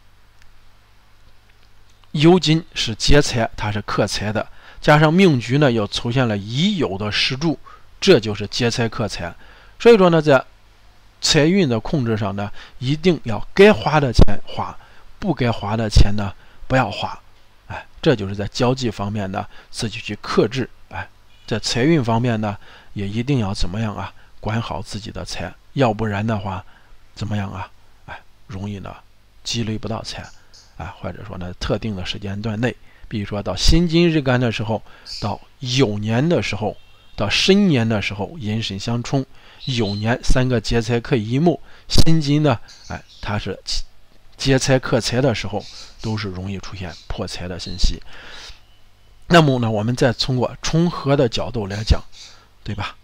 酉金是劫财，它是克财的，加上命局呢又出现了已有的石柱，这就是劫财克财。所以说呢，在财运的控制上呢，一定要该花的钱花，不该花的钱呢不要花。哎，这就是在交际方面呢自己去克制。哎，在财运方面呢，也一定要怎么样啊？管好自己的财，要不然的话，怎么样啊？哎，容易呢积累不到财。啊，或者说呢，特定的时间段内，比如说到辛金日干的时候，到酉年的时候，到申年的时候，寅申相冲，酉年三个劫财克一木，辛金呢，哎，它是劫财克财的时候，都是容易出现破财的信息。那么呢，我们再通过冲合的角度来讲，对吧？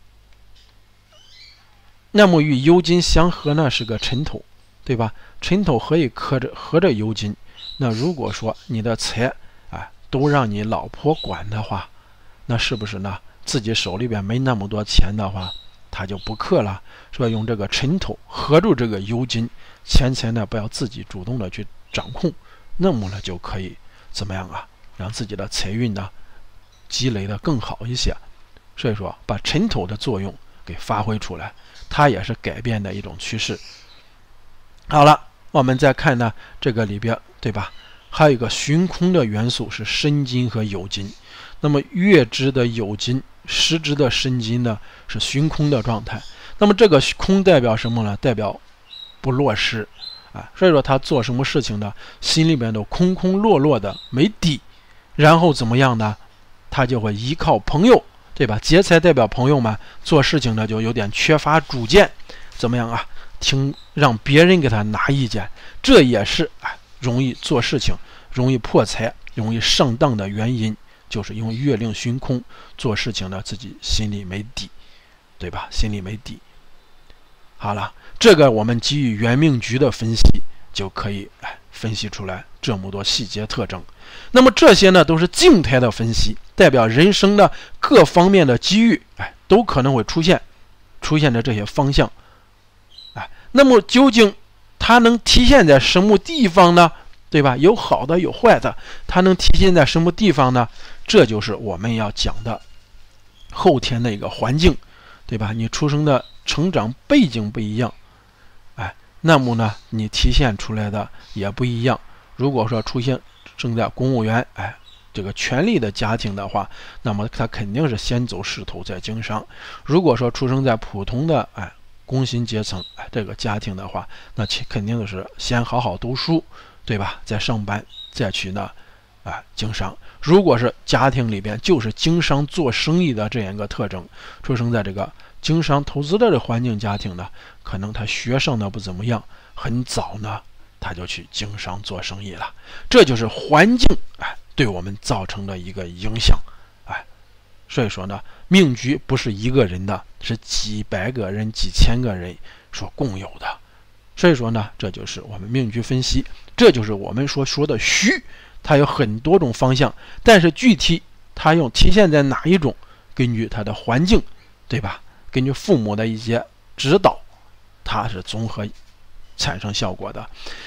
那么与酉金相合呢，是个辰头，对吧？辰头可以合着合着酉金。那如果说你的财啊都让你老婆管的话，那是不是呢？自己手里边没那么多钱的话，他就不克了。说用这个辰头合住这个酉金，钱财呢不要自己主动的去掌控，那么呢就可以怎么样啊？让自己的财运呢积累的更好一些。所以说把辰头的作用给发挥出来，它也是改变的一种趋势。好了，我们再看呢这个里边，对吧？还有一个旬空的元素是申金和酉金。那么月支的酉金，时支的申金呢是旬空的状态。那么这个空代表什么呢？代表不落实啊。所以说他做什么事情呢，心里边都空空落落的，没底。然后怎么样呢？他就会依靠朋友，对吧？劫财代表朋友嘛，做事情呢就有点缺乏主见，怎么样啊？听让别人给他拿意见，这也是哎容易做事情、容易破财、容易上当的原因，就是因为月令旬空，做事情呢自己心里没底，对吧？心里没底。好了，这个我们基于元命局的分析就可以哎分析出来这么多细节特征。那么这些呢都是静态的分析，代表人生的各方面的机遇，哎都可能会出现，出现的这些方向。那么究竟它能体现在什么地方呢？对吧？有好的有坏的，它能体现在什么地方呢？这就是我们要讲的后天的一个环境，对吧？你出生的成长背景不一样，哎，那么呢，你体现出来的也不一样。如果说出现生在公务员，哎，这个权力的家庭的话，那么他肯定是先走仕途再经商。如果说出生在普通的哎工薪阶层哎这个家庭的话，那肯定是先好好读书，对吧？再上班，再去呢啊经商。如果是家庭里边就是经商做生意的这样一个特征，出生在这个经商投资的这个环境家庭呢，可能他学上的不怎么样，很早呢他就去经商做生意了。这就是环境哎对我们造成的一个影响哎。所以说呢，命局不是一个人的，是几百个人、几千个人所共有的。所以说呢，这就是我们命局分析，这就是我们所说的虚，它有很多种方向，但是具体它用体现在哪一种，根据它的环境，对吧？根据父母的一些指导，它是综合产生效果的。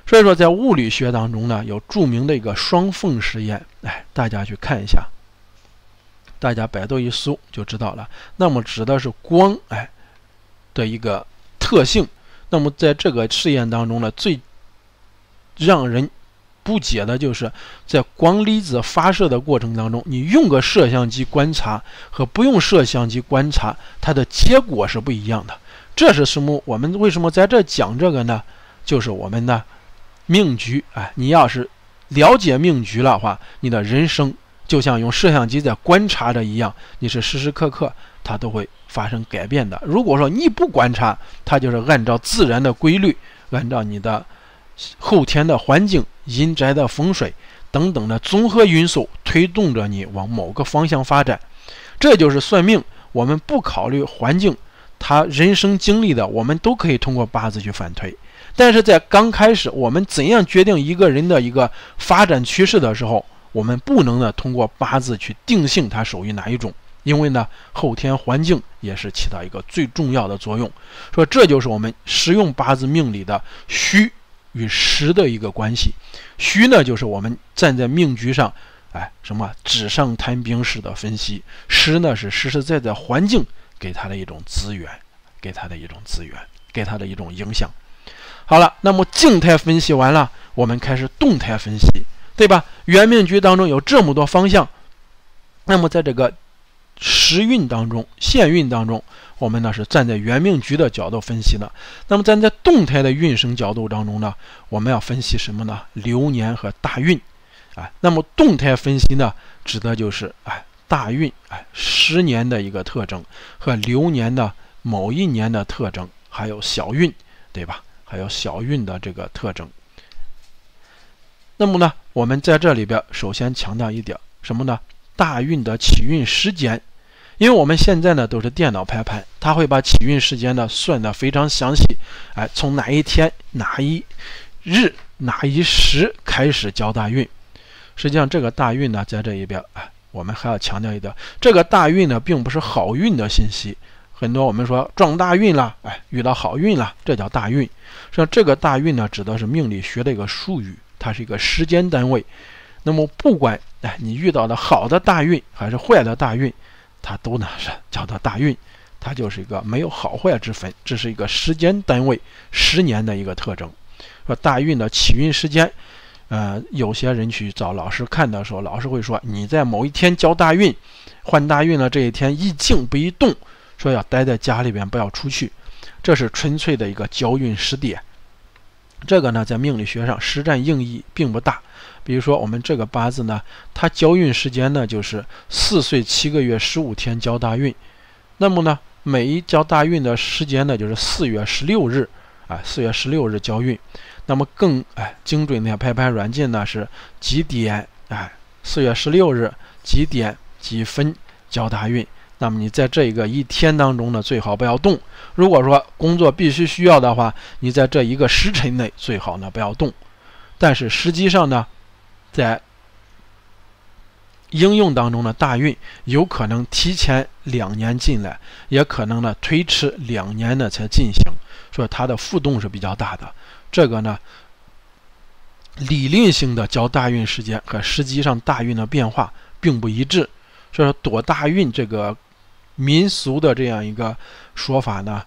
所以说，在物理学当中呢，有著名的一个双缝实验，哎，大家去看一下，大家百度一搜就知道了。那么指的是光，哎的一个特性。那么在这个实验当中呢，最让人不解的就是在光粒子发射的过程当中，你用个摄像机观察和不用摄像机观察，它的结果是不一样的。这是什么？我们为什么在这讲这个呢？就是我们的命局，哎，你要是了解命局的话，你的人生就像用摄像机在观察着一样，你是时时刻刻它都会发生改变的。如果说你不观察，它就是按照自然的规律，按照你的后天的环境、阴宅的风水等等的综合因素推动着你往某个方向发展。这就是算命，我们不考虑环境，他人生经历的，我们都可以通过八字去反推。但是在刚开始，我们怎样决定一个人的一个发展趋势的时候，我们不能呢通过八字去定性它属于哪一种，因为呢后天环境也是起到一个最重要的作用。说这就是我们实用八字命理的虚与实的一个关系。虚呢就是我们站在命局上，哎，什么纸上谈兵式的分析；实呢是实实在在环境给他的一种资源，给他的一种资源，给他的一种影响。好了，那么静态分析完了，我们开始动态分析，对吧？元命局当中有这么多方向，那么在这个时运当中、现运当中，我们呢是站在元命局的角度分析的。那么站在动态的运生角度当中呢，我们要分析什么呢？流年和大运。哎，那么动态分析呢，指的就是哎大运哎十年的一个特征和流年的某一年的特征，还有小运，对吧？还有小运的这个特征。那么呢，我们在这里边首先强调一点什么呢？大运的起运时间。因为我们现在呢都是电脑排盘，它会把起运时间呢算得非常详细，哎，从哪一天、哪一日、哪一时开始交大运。实际上这个大运呢在这一边，哎，我们还要强调一点，这个大运呢并不是好运的信息。很多我们说撞大运了，哎，遇到好运了，这叫大运。实际上这个大运呢指的是命理学的一个术语，它是一个时间单位。那么不管哎你遇到的好的大运还是坏的大运，它都呢是叫做大运，它就是一个没有好坏之分，这是一个时间单位，十年的一个特征。说大运的起运时间，呃，有些人去找老师看的时候，老师会说你在某一天交大运，换大运了这一天宜静不宜动，说要待在家里边不要出去，这是纯粹的一个交运时点。这个呢在命理学上实战应意并不大。比如说我们这个八字呢，它交运时间呢就是四岁七个月十五天交大运。那么呢每一交大运的时间呢就是四月十六日，啊，四月十六日交运。那么更哎精准的排盘软件呢是几点，哎，四月十六日几点几分交大运。那么你在这一个一天当中呢最好不要动。如果说工作必须需要的话，你在这一个时辰内最好呢不要动。但是实际上呢在应用当中的大运有可能提前两年进来，也可能呢推迟两年呢才进行，所以它的浮动是比较大的。这个呢理论性的交大运时间和实际上大运的变化并不一致，所以说躲大运这个民俗的这样一个说法呢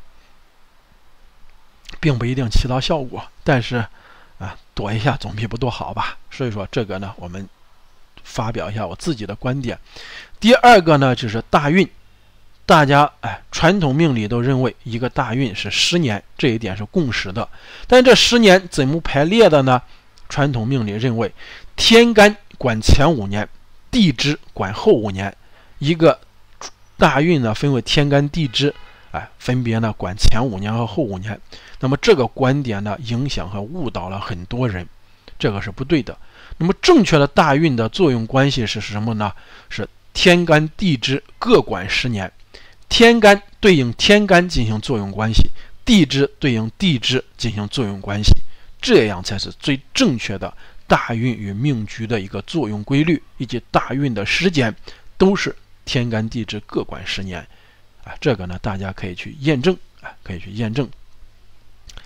并不一定起到效果，但是啊躲一下总比不躲好吧。所以说这个呢我们发表一下我自己的观点。第二个呢就是大运，大家哎传统命理都认为一个大运是十年，这一点是共识的。但这十年怎么排列的呢？传统命理认为天干管前五年，地支管后五年。一个大运呢分为天干地支，哎，分别呢管前五年和后五年。那么这个观点呢影响和误导了很多人，这个是不对的。那么正确的大运的作用关系是什么呢？是天干地支各管十年，天干对应天干进行作用关系，地支对应地支进行作用关系，这样才是最正确的大运与命局的一个作用规律，以及大运的时间都是天干地支各管十年啊，这个呢大家可以去验证啊，可以去验证。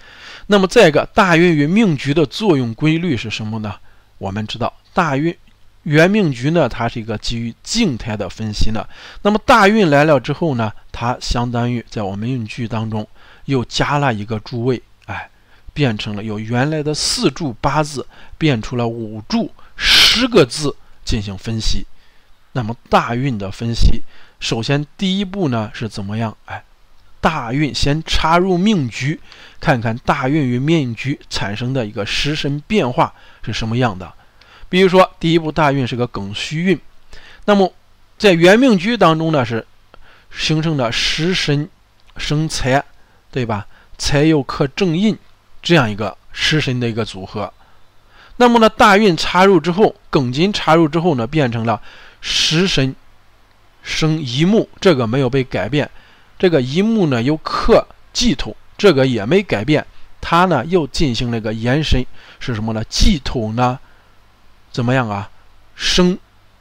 那么再一个，大运与命局的作用规律是什么呢？我们知道大运原命局呢，它是一个基于静态的分析呢。那么大运来了之后呢，它相当于在我们命局当中又加了一个柱位，哎，变成了由原来的四柱八字变出了五柱十个字进行分析。那么大运的分析，首先第一步呢是怎么样？哎，大运先插入命局，看看大运与命局产生的一个时辰变化是什么样的。比如说第一步大运是个庚戌运，那么在原命局当中呢是形成了食神生财，对吧？财又克正印，这样一个食神的一个组合。那么呢大运插入之后，庚金插入之后呢，变成了食神生乙木，这个没有被改变。这个乙木呢又克忌土，这个也没改变。它呢又进行了一个延伸，是什么呢？忌土呢怎么样啊？生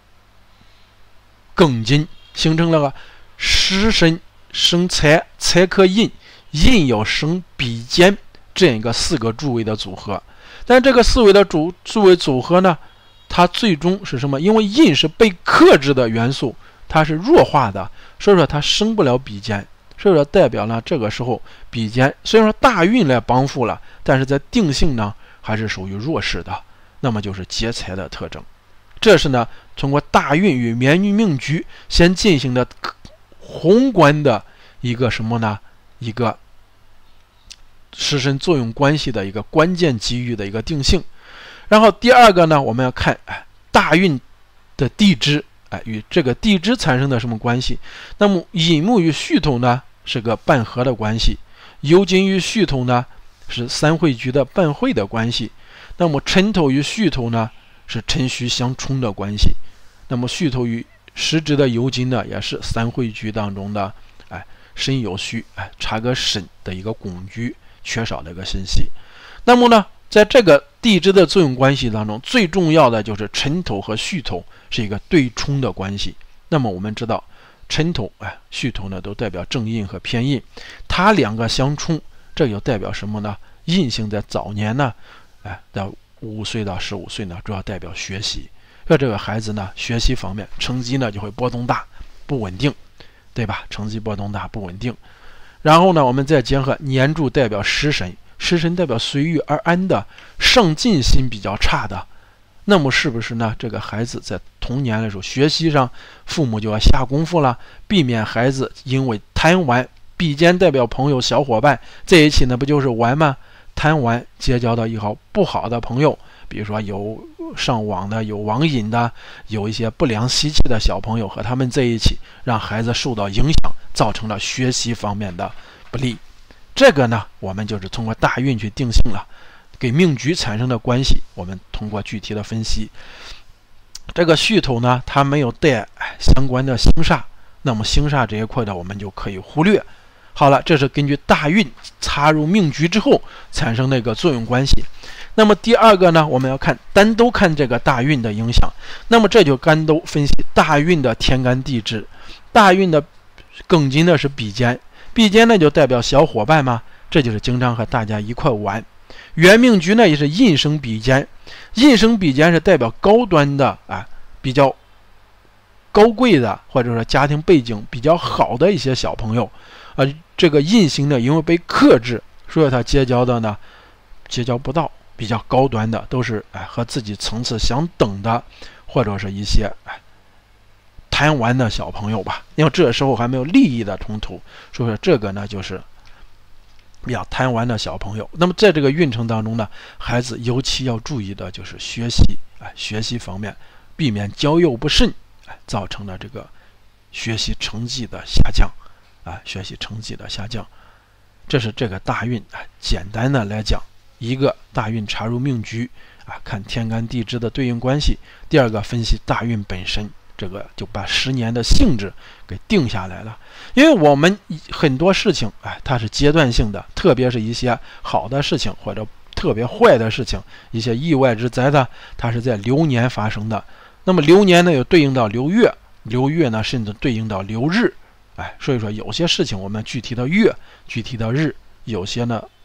庚金，形成了个食神生财，财克印，印又生比肩，这样一个四个柱位的组合。但这个四位的主柱位组合呢，它最终是什么？因为印是被克制的元素，它是弱化的，所以说它生不了比肩。所以说代表呢，这个时候比肩虽然说大运来帮扶了，但是在定性呢还是属于弱势的，那么就是劫财的特征。这是呢通过大运与免运命局先进行的宏观的一个什么呢？一个食神作用关系的一个关键机遇的一个定性。然后第二个呢，我们要看哎大运的地支，哎与这个地支产生的什么关系？那么寅木与戌土呢是个半合的关系，酉金与戌土呢是三会局的半会的关系，那么辰土与戌土呢是辰戌相冲的关系，那么戌土与时值的酉金呢也是三会局当中的哎申酉戌，哎差个申的一个拱局缺少的一个信息。那么呢在这个地支的作用关系当中，最重要的就是辰土和戌土是一个对冲的关系。那么我们知道辰土哎戌土呢都代表正印和偏印，它两个相冲，这就代表什么呢？印星在早年呢哎到五岁到十五岁呢主要代表学习，那这个孩子呢学习方面成绩呢就会波动大不稳定，对吧？成绩波动大不稳定。然后呢我们再结合年柱代表食神，食神代表随遇而安的，上进心比较差的，那么是不是呢这个孩子在童年的时候学习上父母就要下功夫了，避免孩子因为贪玩，比肩代表朋友小伙伴在一起呢不就是玩吗？贪玩结交到一好不好的朋友，比如说有上网的，有网瘾的，有一些不良习气的小朋友和他们在一起，让孩子受到影响，造成了学习方面的不利。这个呢我们就是通过大运去定性了，给命局产生的关系我们通过具体的分析。这个戌土呢它没有带相关的星煞，那么星煞这一块的我们就可以忽略。好了，这是根据大运插入命局之后产生的一个作用关系。那么第二个呢，我们要看单都看这个大运的影响，那么这就单都分析大运的天干地支。大运的庚金呢是比肩，比肩呢就代表小伙伴嘛，这就是经常和大家一块玩。原命局呢也是印生比肩，印生比肩是代表高端的啊，比较高贵的，或者说家庭背景比较好的一些小朋友啊。这个印星呢因为被克制，所以他结交的呢结交不到比较高端的，都是哎和自己层次相等的，或者是一些哎贪玩的小朋友吧，因为这时候还没有利益的冲突，所以说这个呢就是比较贪玩的小朋友。那么在这个运程当中呢，孩子尤其要注意的就是学习，哎，学习方面避免交友不慎，哎，造成了这个学习成绩的下降，啊，学习成绩的下降。这是这个大运啊，简单的来讲，一个大运插入命局啊，看天干地支的对应关系；第二个分析大运本身，这个就把十年的性质给定下来了。因为我们很多事情哎，它是阶段性的，特别是一些好的事情或者特别坏的事情，一些意外之灾的，它是在流年发生的。那么流年呢又对应到流月，流月呢甚至对应到流日，哎，所以说有些事情我们具体的月具体的日，有些呢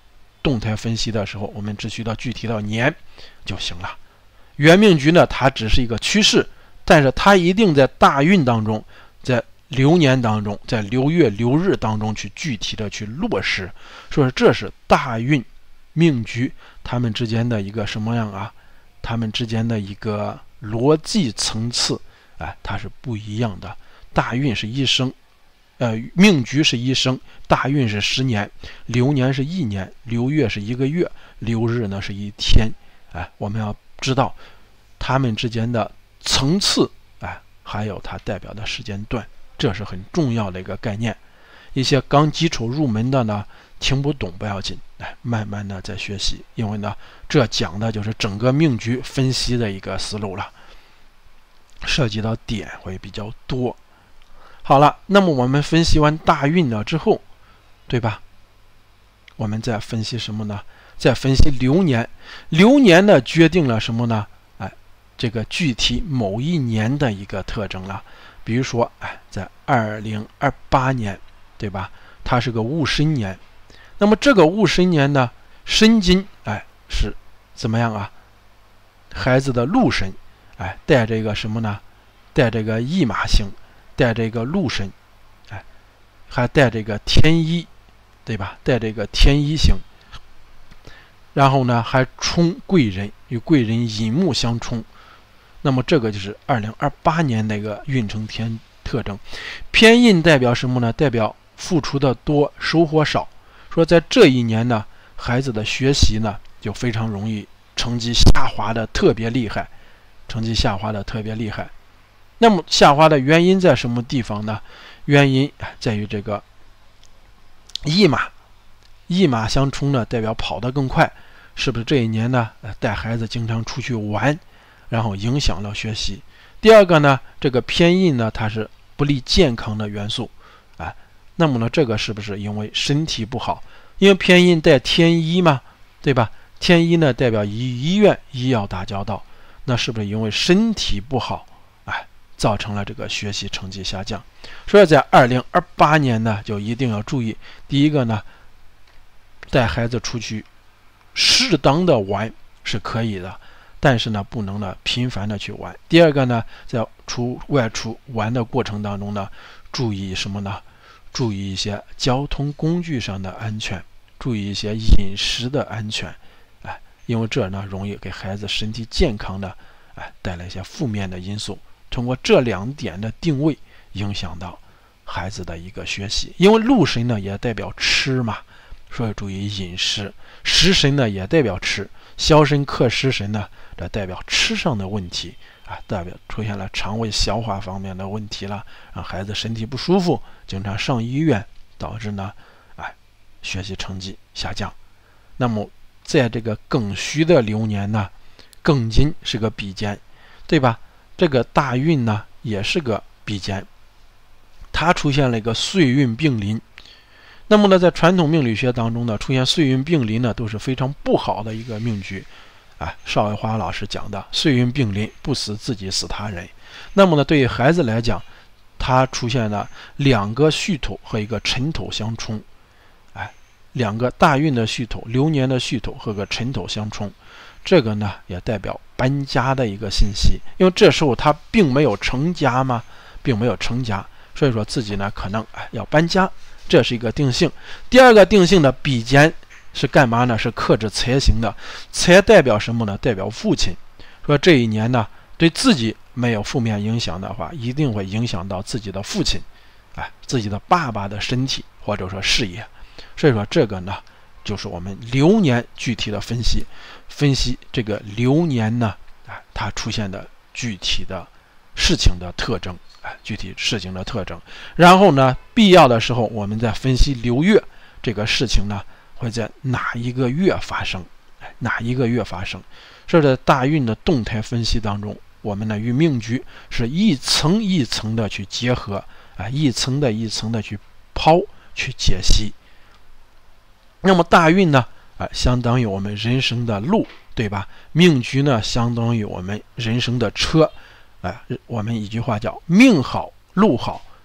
动态分析的时候，我们只需要具体到年就行了。元命局呢，它只是一个趋势，但是它一定在大运当中，在流年当中，在流月流日当中去具体的去落实。所以这是大运命局它们之间的一个什么样啊？它们之间的一个逻辑层次，哎，它是不一样的。大运是一生，呃，命局是一生，大运是十年，流年是一年，流月是一个月，流日呢是一天。哎，我们要知道它们之间的层次，哎，还有它代表的时间段，这是很重要的一个概念。一些刚基础入门的呢，听不懂不要紧，哎，慢慢的在学习，因为呢，这讲的就是整个命局分析的一个思路了，涉及到点会比较多。好了，那么我们分析完大运了之后，对吧？我们再分析什么呢？再分析流年。流年呢，决定了什么呢？哎，这个具体某一年的一个特征了。比如说，哎，在二零二八年，对吧？它是个戊申年。那么这个戊申年呢，申金，哎，是怎么样啊？孩子的禄神，哎，带这个什么呢？带这个驿马星，带这个禄神，哎，还带这个天一，对吧？带这个天一星。然后呢，还冲贵人，与贵人引木相冲。那么这个就是二零二八年的一个运程天特征。偏印代表什么呢？代表付出的多，收获少。说在这一年呢，孩子的学习呢就非常容易成绩下滑的特别厉害，成绩下滑的特别厉害。那么下滑的原因在什么地方呢？原因在于这个驿马，驿马相冲呢，代表跑得更快。是不是这一年呢，带孩子经常出去玩，然后影响了学习？第二个呢，这个偏印呢，它是不利健康的元素，哎，那么呢，这个是不是因为身体不好？因为偏印带天一嘛，对吧？天一呢，代表与医院、医药打交道，那是不是因为身体不好，哎，造成了这个学习成绩下降？所以在二零二八年呢，就一定要注意。第一个呢，带孩子出去适当的玩是可以的，但是呢，不能呢频繁的去玩。第二个呢，在出外出玩的过程当中呢，注意什么呢？注意一些交通工具上的安全，注意一些饮食的安全，哎，因为这呢容易给孩子身体健康的哎带来一些负面的因素。通过这两点的定位，影响到孩子的一个学习。因为禄神呢也代表吃嘛，所以注意饮食。食神呢也代表吃，枭神克食神呢，这代表吃上的问题啊，代表出现了肠胃消化方面的问题了，让孩子身体不舒服，经常上医院，导致呢，哎，学习成绩下降。那么在这个庚戌的流年呢，庚金是个比肩，对吧？这个大运呢也是个比肩，它出现了一个岁运并临。那么呢，在传统命理学当中呢，出现岁运并临呢，都是非常不好的一个命局。哎，邵伟华老师讲的岁运并临，不死自己死他人。那么呢，对于孩子来讲，它出现了两个戌土和一个辰土相冲。哎，两个大运的戌土，流年的戌土和个辰土相冲，这个呢也代表搬家的一个信息。因为这时候他并没有成家嘛，并没有成家，所以说自己呢可能哎要搬家。这是一个定性。第二个定性的比肩是干嘛呢？是克制财星的。财代表什么呢？代表父亲。说这一年呢，对自己没有负面影响的话，一定会影响到自己的父亲，哎，自己的爸爸的身体或者说事业。所以说这个呢，就是我们流年具体的分析，分析这个流年呢，哎，它出现的具体的事情的特征。具体事情的特征，然后呢，必要的时候我们再分析流月这个事情呢会在哪一个月发生，哪一个月发生。这在大运的动态分析当中，我们呢与命局是一层一层的去结合，啊，一层的一层的去抛去解析。那么大运呢，啊，相当于我们人生的路，对吧？命局呢，相当于我们人生的车。哎，我们一句话叫命好路好，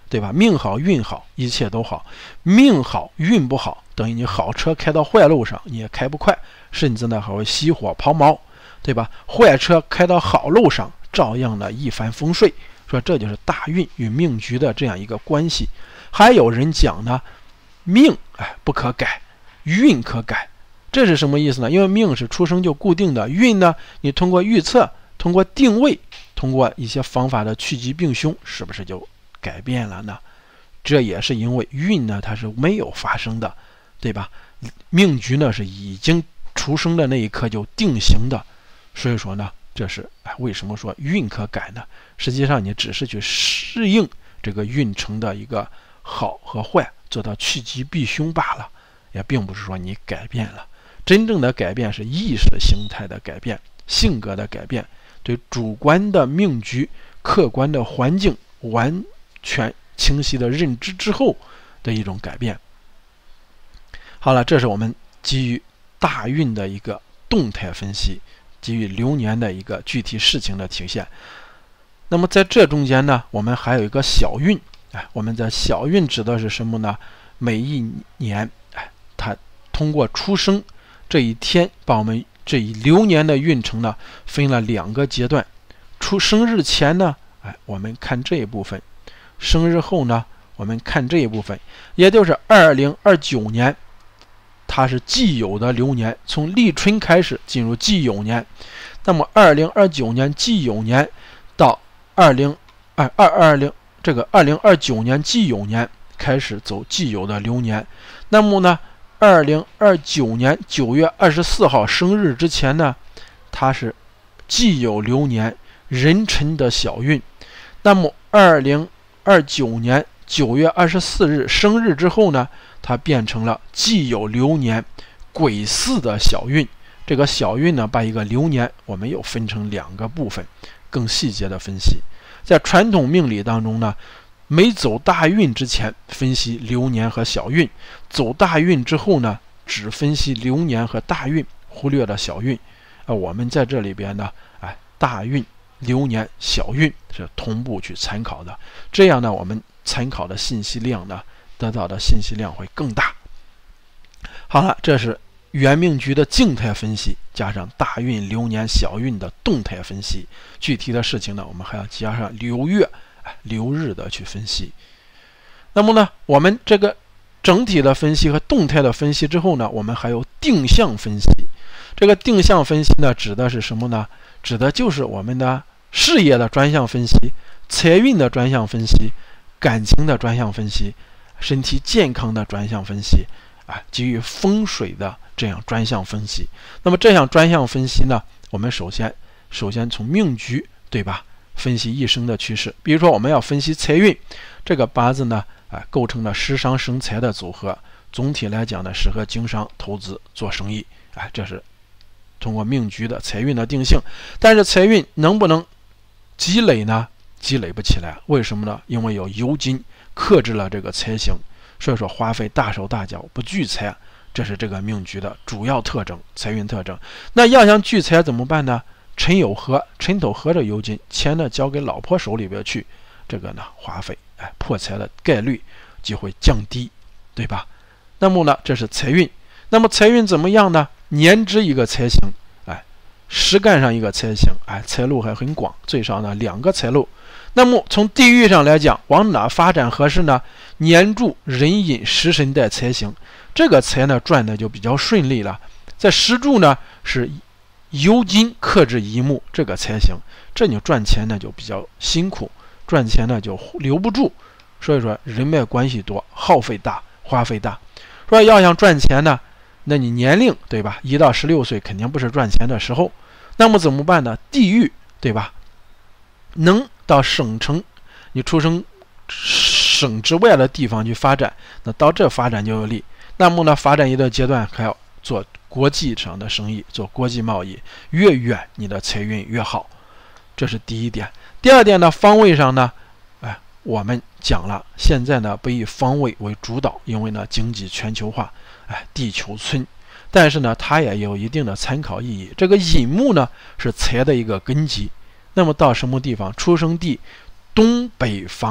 对吧？命好运好，一切都好；命好运不好，等于你好车开到坏路上，你也开不快，甚至呢还会熄火抛锚，对吧？坏车开到好路上，照样的一帆风顺。说这就是大运与命局的这样一个关系。还有人讲呢，命哎不可改，运可改。这是什么意思呢？因为命是出生就固定的，运呢你通过预测、通过定位、通过一些方法的趋吉避凶，是不是就改变了呢？这也是因为运呢它是没有发生的，对吧？命局呢是已经出生的那一刻就定型的，所以说呢，这是为什么说运可改呢？实际上你只是去适应这个运程的一个好和坏，做到趋吉避凶罢了，也并不是说你改变了。真正的改变是意识形态的改变，性格的改变，对主观的命局、客观的环境完全清晰的认知之后的一种改变。好了，这是我们基于大运的一个动态分析，基于流年的一个具体事情的体现。那么在这中间呢，我们还有一个小运。哎，我们在小运指的是什么呢？每一年，哎，它通过出生这一天，把我们这一流年的运程呢分了两个阶段。出生日前呢，哎，我们看这一部分；生日后呢，我们看这一部分。也就是二零二九年，它是己酉的流年，从立春开始进入己酉年。那么二零二九年己酉年到二零二二二零这个二零二九年己酉年开始走己酉的流年。那么呢，二零二九年九月二十四号生日之前呢，它是己酉流年壬辰的小运。那么二零二九年九月二十四日生日之后呢，它变成了己酉流年癸巳的小运。这个小运呢，把一个流年我们又分成两个部分，更细节的分析。在传统命理当中呢，没走大运之前分析流年和小运，走大运之后呢，只分析流年和大运，忽略了小运。啊，我们在这里边呢，哎，大运、流年、小运是同步去参考的，这样呢，我们参考的信息量呢，得到的信息量会更大。好了，这是原命局的静态分析，加上大运、流年、小运的动态分析。具体的事情呢，我们还要加上流月、流日的去分析。那么呢，我们这个整体的分析和动态的分析之后呢，我们还有定向分析。这个定向分析呢，指的是什么呢？指的就是我们的事业的专项分析、财运的专项分析、感情的专项分析、身体健康的专项分析啊，基于风水的这样专项分析。那么这样专项分析呢，我们首先首先从命局，对吧，分析一生的趋势。比如说我们要分析财运，这个八字呢，啊，构成了食伤生财的组合，总体来讲呢，适合经商、投资、做生意。哎，这是通过命局的财运的定性。但是财运能不能积累呢？积累不起来。为什么呢？因为有酉金克制了这个财星，所以说花费大手大脚，不聚财，这是这个命局的主要特征，财运特征。那要想聚财怎么办呢？辰酉合，辰土合着酉金，钱呢交给老婆手里边去，这个呢花费，哎，破财的概率就会降低，对吧？那么呢，这是财运。那么财运怎么样呢？年支一个财星，哎，时干上一个财星，哎，财路还很广，最少呢两个财路。那么从地域上来讲，往哪发展合适呢？年柱壬寅食神带财星，这个财呢赚的就比较顺利了。在时柱呢是酉金克制乙木，这个财星，这你赚钱呢就比较辛苦，赚钱呢就留不住，所以说人脉关系多，耗费大，花费大。说要想赚钱呢，那你年龄，对吧，一到十六岁肯定不是赚钱的时候。那么怎么办呢？地域，对吧，能到省城，你出生省之外的地方去发展，那到这发展就有利。那么呢，发展一个阶段还要做国际上的生意，做国际贸易，越远你的财运越好，这是第一点。第二点呢，方位上呢，哎，我们讲了，现在呢不以方位为主导，因为呢经济全球化，哎，地球村，但是呢它也有一定的参考意义。这个寅木呢是财的一个根基，那么到什么地方？出生地东北方，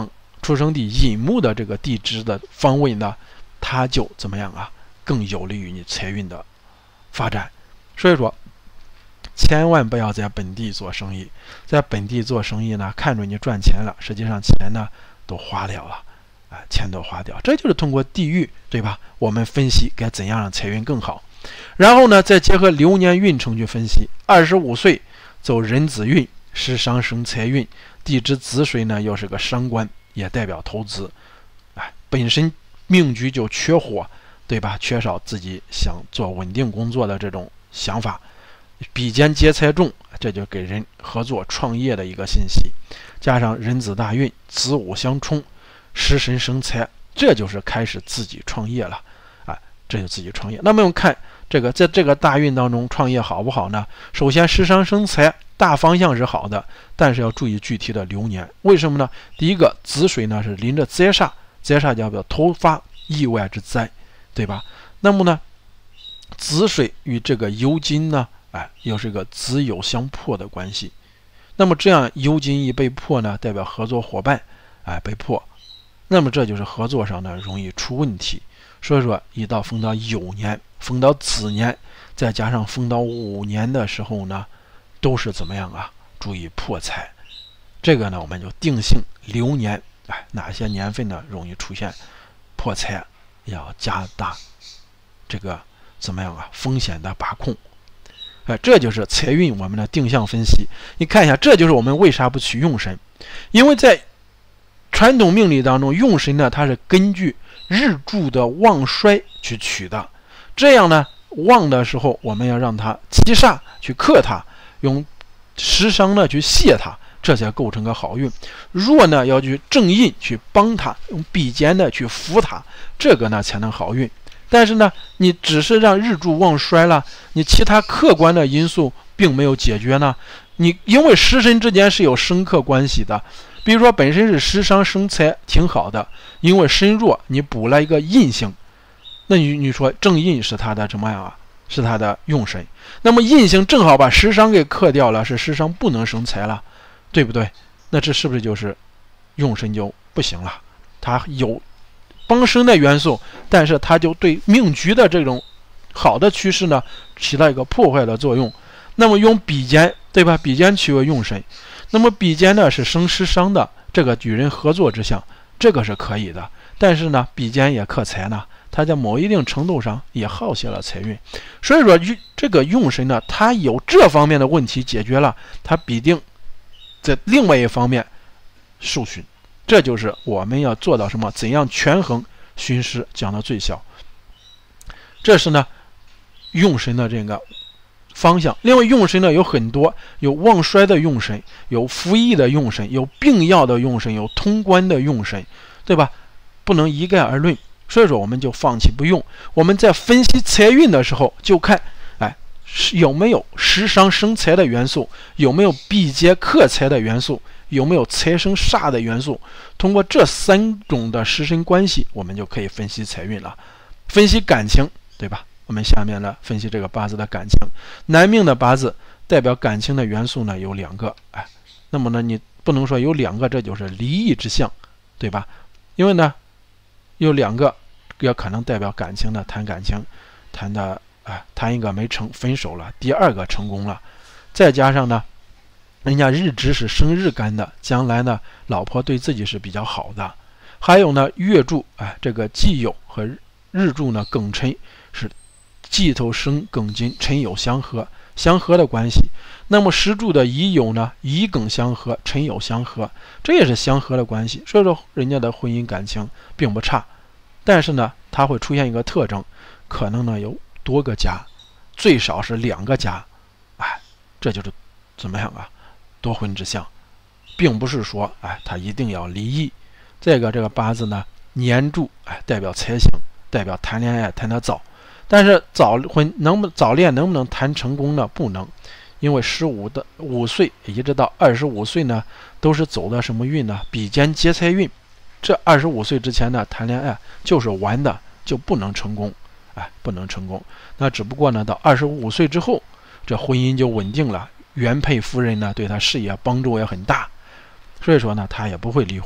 出生地寅木的这个地支的方位呢，它就怎么样啊？更有利于你财运的发展。所以说，千万不要在本地做生意，在本地做生意呢，看着你赚钱了，实际上钱呢都花掉了，啊，钱都花掉。这就是通过地域，对吧？我们分析该怎样让财运更好，然后呢，再结合流年运程去分析。二十五岁走壬子运，食伤生财运，地支子水呢又是个伤官，也代表投资，哎，本身命局就缺火，对吧？缺少自己想做稳定工作的这种想法。比肩劫财重，这就给人合作创业的一个信息。加上壬子大运，子午相冲，食神生财，这就是开始自己创业了，啊，这就自己创业。那么我们看这个，在这个大运当中创业好不好呢？首先食伤生财，大方向是好的，但是要注意具体的流年。为什么呢？第一个，子水呢是临着灾煞，灾煞叫做突发意外之灾，对吧？那么呢，子水与这个酉金呢，哎，又是个子酉相破的关系。那么这样酉金一被破呢，代表合作伙伴哎被破，那么这就是合作上呢容易出问题。所以说，一到逢到酉年、逢到子年，再加上逢到午年的时候呢，都是怎么样啊？注意破财。这个呢，我们就定性流年，哎，哪些年份呢容易出现破财，要加大这个怎么样啊？风险的把控。哎，这就是财运我们的定向分析。你看一下，这就是我们为啥不取用神，因为在传统命理当中，用神呢它是根据日柱的旺衰去取的。这样呢，旺的时候我们要让它七煞去克它，用食伤呢去泄它，这才构成个好运。弱呢要去正印去帮它，用比肩呢去扶它，这个呢才能好运。但是呢，你只是让日柱旺衰了，你其他客观的因素并没有解决呢。你因为食神之间是有生克关系的，比如说本身是食伤生财挺好的，因为身弱，你补了一个印星，那你你说正印是他的什么样啊？是他的用神，那么印星正好把食伤给克掉了，是食伤不能生财了，对不对？那这是不是就是用神就不行了？它有帮生的元素，但是它就对命局的这种好的趋势呢起到一个破坏的作用。那么用比肩，对吧？比肩取为用神，那么比肩呢是生食伤的，这个与人合作之象，这个是可以的。但是呢，比肩也克财呢，它在某一定程度上也耗泄了财运。所以说这个用神呢，它有这方面的问题解决了，它必定在另外一方面受损。这就是我们要做到什么？怎样权衡徇私，讲到最小。这是呢用神的这个方向。另外用神呢有很多，有旺衰的用神，有服役的用神，有病药的用神，有通关的用神，对吧？不能一概而论。所以说我们就放弃不用。我们在分析财运的时候，就看哎有没有食伤生财的元素，有没有比劫克财的元素，有没有财生煞的元素。通过这三种的食神关系，我们就可以分析财运了。分析感情，对吧？我们下面呢分析这个八字的感情。男命的八字代表感情的元素呢有两个，哎，那么呢你不能说有两个这就是离异之象，对吧？因为呢有两个也可能代表感情的，谈感情谈的哎谈一个没成分手了，第二个成功了，再加上呢人家日支是生日干的，将来呢老婆对自己是比较好的。还有呢月柱哎这个己酉和日柱呢庚辰是忌头生庚金，辰酉相合，相合的关系。那么时柱的乙酉呢乙庚相合，辰酉相合，这也是相合的关系。所以说人家的婚姻感情并不差，但是呢它会出现一个特征，可能呢有多个家，最少是两个家，哎，这就是怎么样啊？多婚之象，并不是说哎他一定要离异。这个这个八字呢年柱哎代表财星，代表谈恋爱谈得早，但是早婚能不早恋能不能谈成功呢？不能，因为十五的五岁一直到二十五岁呢都是走的什么运呢？比肩劫财运。这二十五岁之前呢谈恋爱就是玩的，就不能成功，哎不能成功。那只不过呢到二十五岁之后这婚姻就稳定了，原配夫人呢对他事业帮助也很大，所以说呢他也不会离婚。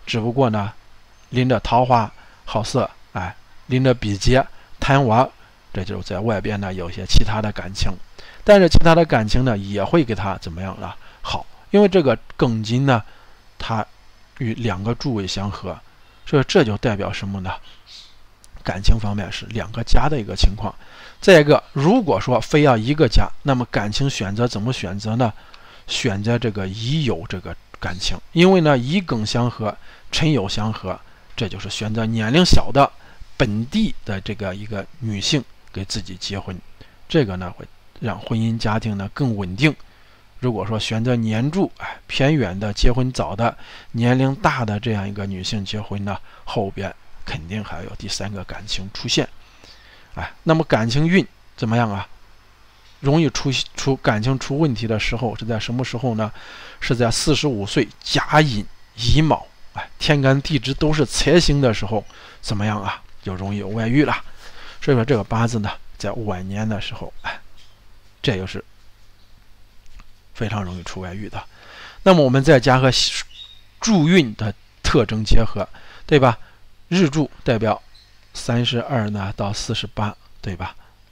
只不过呢，临着桃花好色，哎，临着比劫贪玩，这就是在外边呢有些其他的感情，但是其他的感情呢也会给他怎么样了好，因为这个庚金呢，它与两个柱位相合，所以这就代表什么呢？感情方面是两个家的一个情况。再一个，如果说非要一个家，那么感情选择怎么选择呢？选择这个乙酉这个感情，因为呢乙庚相合，辰酉相合，这就是选择年龄小的本地的这个一个女性给自己结婚，这个呢会让婚姻家庭呢更稳定。如果说选择年柱哎偏远的结婚早的年龄大的这样一个女性结婚呢，后边肯定还有第三个感情出现。哎，那么感情运怎么样啊？容易出出感情出问题的时候是在什么时候呢？是在四十五岁甲寅乙卯，哎，天干地支都是财星的时候，怎么样啊？就容易有外遇了。所以说这个八字呢，在晚年的时候，哎，这又是非常容易出外遇的。那么我们再加和柱运的特征结合，对吧？日柱代表三十二呢到四十八，对吧？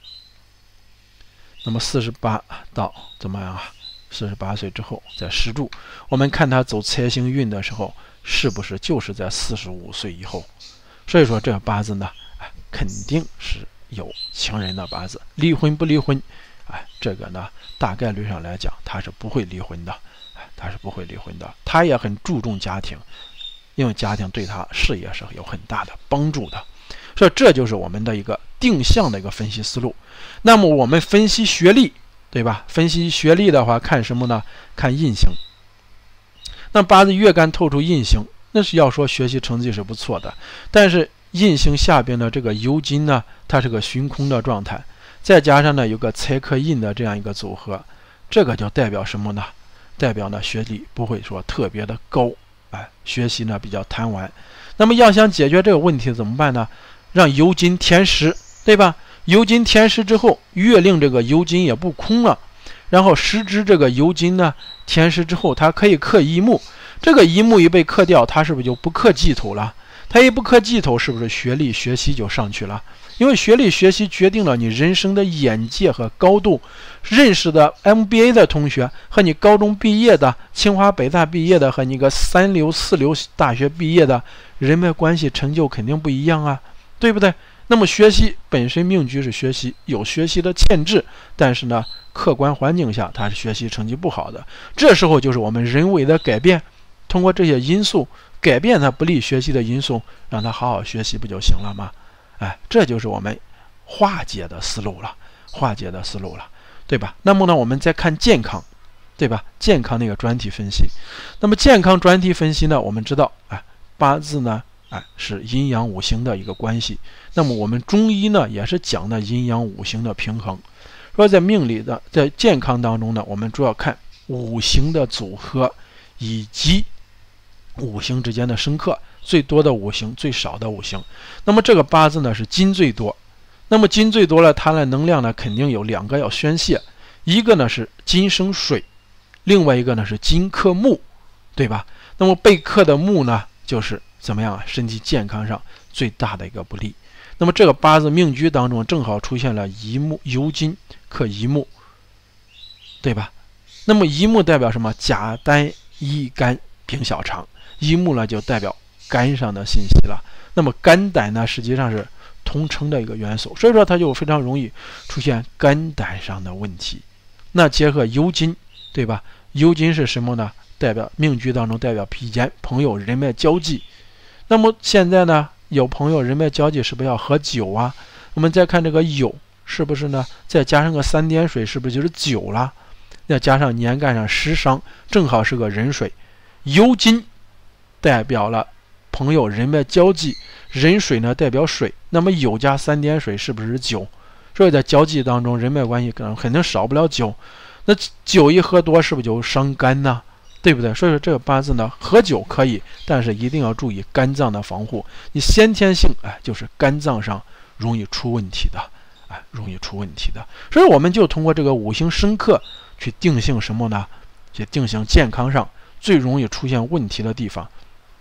那么四十八到怎么样啊？四十八岁之后，在时柱，我们看他走财星运的时候，是不是就是在四十五岁以后？所以说这个八字呢，哎，肯定是有情人的八字。离婚不离婚？哎，这个呢，大概率上来讲，他是不会离婚的。哎，他是不会离婚的。他也很注重家庭，因为家庭对他事业是有很大的帮助的。所以这就是我们的一个定向的一个分析思路。那么我们分析学历，对吧？分析学历的话，看什么呢？看印星。那八字月干透出印星，那是要说学习成绩是不错的。但是印星下边的这个酉金呢，它是个虚空的状态，再加上呢有个财克印的这样一个组合，这个就代表什么呢？代表呢学历不会说特别的高，哎，学习呢比较贪玩。那么要想解决这个问题怎么办呢？让酉金填实，对吧？酉金填实之后，月令这个酉金也不空了，然后时支这个酉金呢填实之后，它可以克乙木，这个乙木一被克掉，它是不是就不克忌土了？它一不克忌土，是不是学历学习就上去了？因为学历学习决定了你人生的眼界和高度。认识的 M B A 的同学和你高中毕业的、清华北大毕业的和你个三流四流大学毕业的人脉关系成就肯定不一样啊，对不对？那么学习本身命局是学习，有学习的潜质，但是呢客观环境下它是学习成绩不好的。这时候就是我们人为的改变，通过这些因素改变他不利学习的因素，让他好好学习不就行了吗？哎，这就是我们化解的思路了，化解的思路了，对吧？那么呢，我们再看健康，对吧？健康那个专题分析。那么健康专题分析呢，我们知道，哎，八字呢，哎，是阴阳五行的一个关系。那么我们中医呢，也是讲的阴阳五行的平衡。说在命理的，在健康当中呢，我们主要看五行的组合以及五行之间的生克，最多的五行，最少的五行。那么这个八字呢是金最多，那么金最多了，它的能量呢肯定有两个要宣泄，一个呢是金生水，另外一个呢是金克木，对吧？那么被克的木呢，就是怎么样啊？身体健康上最大的一个不利。那么这个八字命局当中正好出现了乙木酉金克乙木，对吧？那么乙木代表什么？甲单乙肝丙小肠，乙木呢就代表肝上的信息了。那么肝胆呢实际上是同称的一个元素，所以说它就非常容易出现肝胆上的问题。那结合酉金，对吧？酉金是什么呢？代表命局当中代表比肩朋友人脉交际。那么现在呢有朋友人脉交际，是不是要喝酒啊？我们再看这个酉是不是呢？再加上个三点水，是不是就是酒了？再加上年干上食伤，正好是个壬水。酉金代表了朋友人脉交际，壬水呢代表水，那么酉加三点水是不是酒？所以在交际当中，人脉关系可能肯定少不了酒。那酒一喝多，是不是就伤肝呢？对不对？所以说这个八字呢，喝酒可以，但是一定要注意肝脏的防护。你先天性哎，就是肝脏上容易出问题的，哎，容易出问题的。所以我们就通过这个五行生克去定性什么呢？去定性健康上最容易出现问题的地方。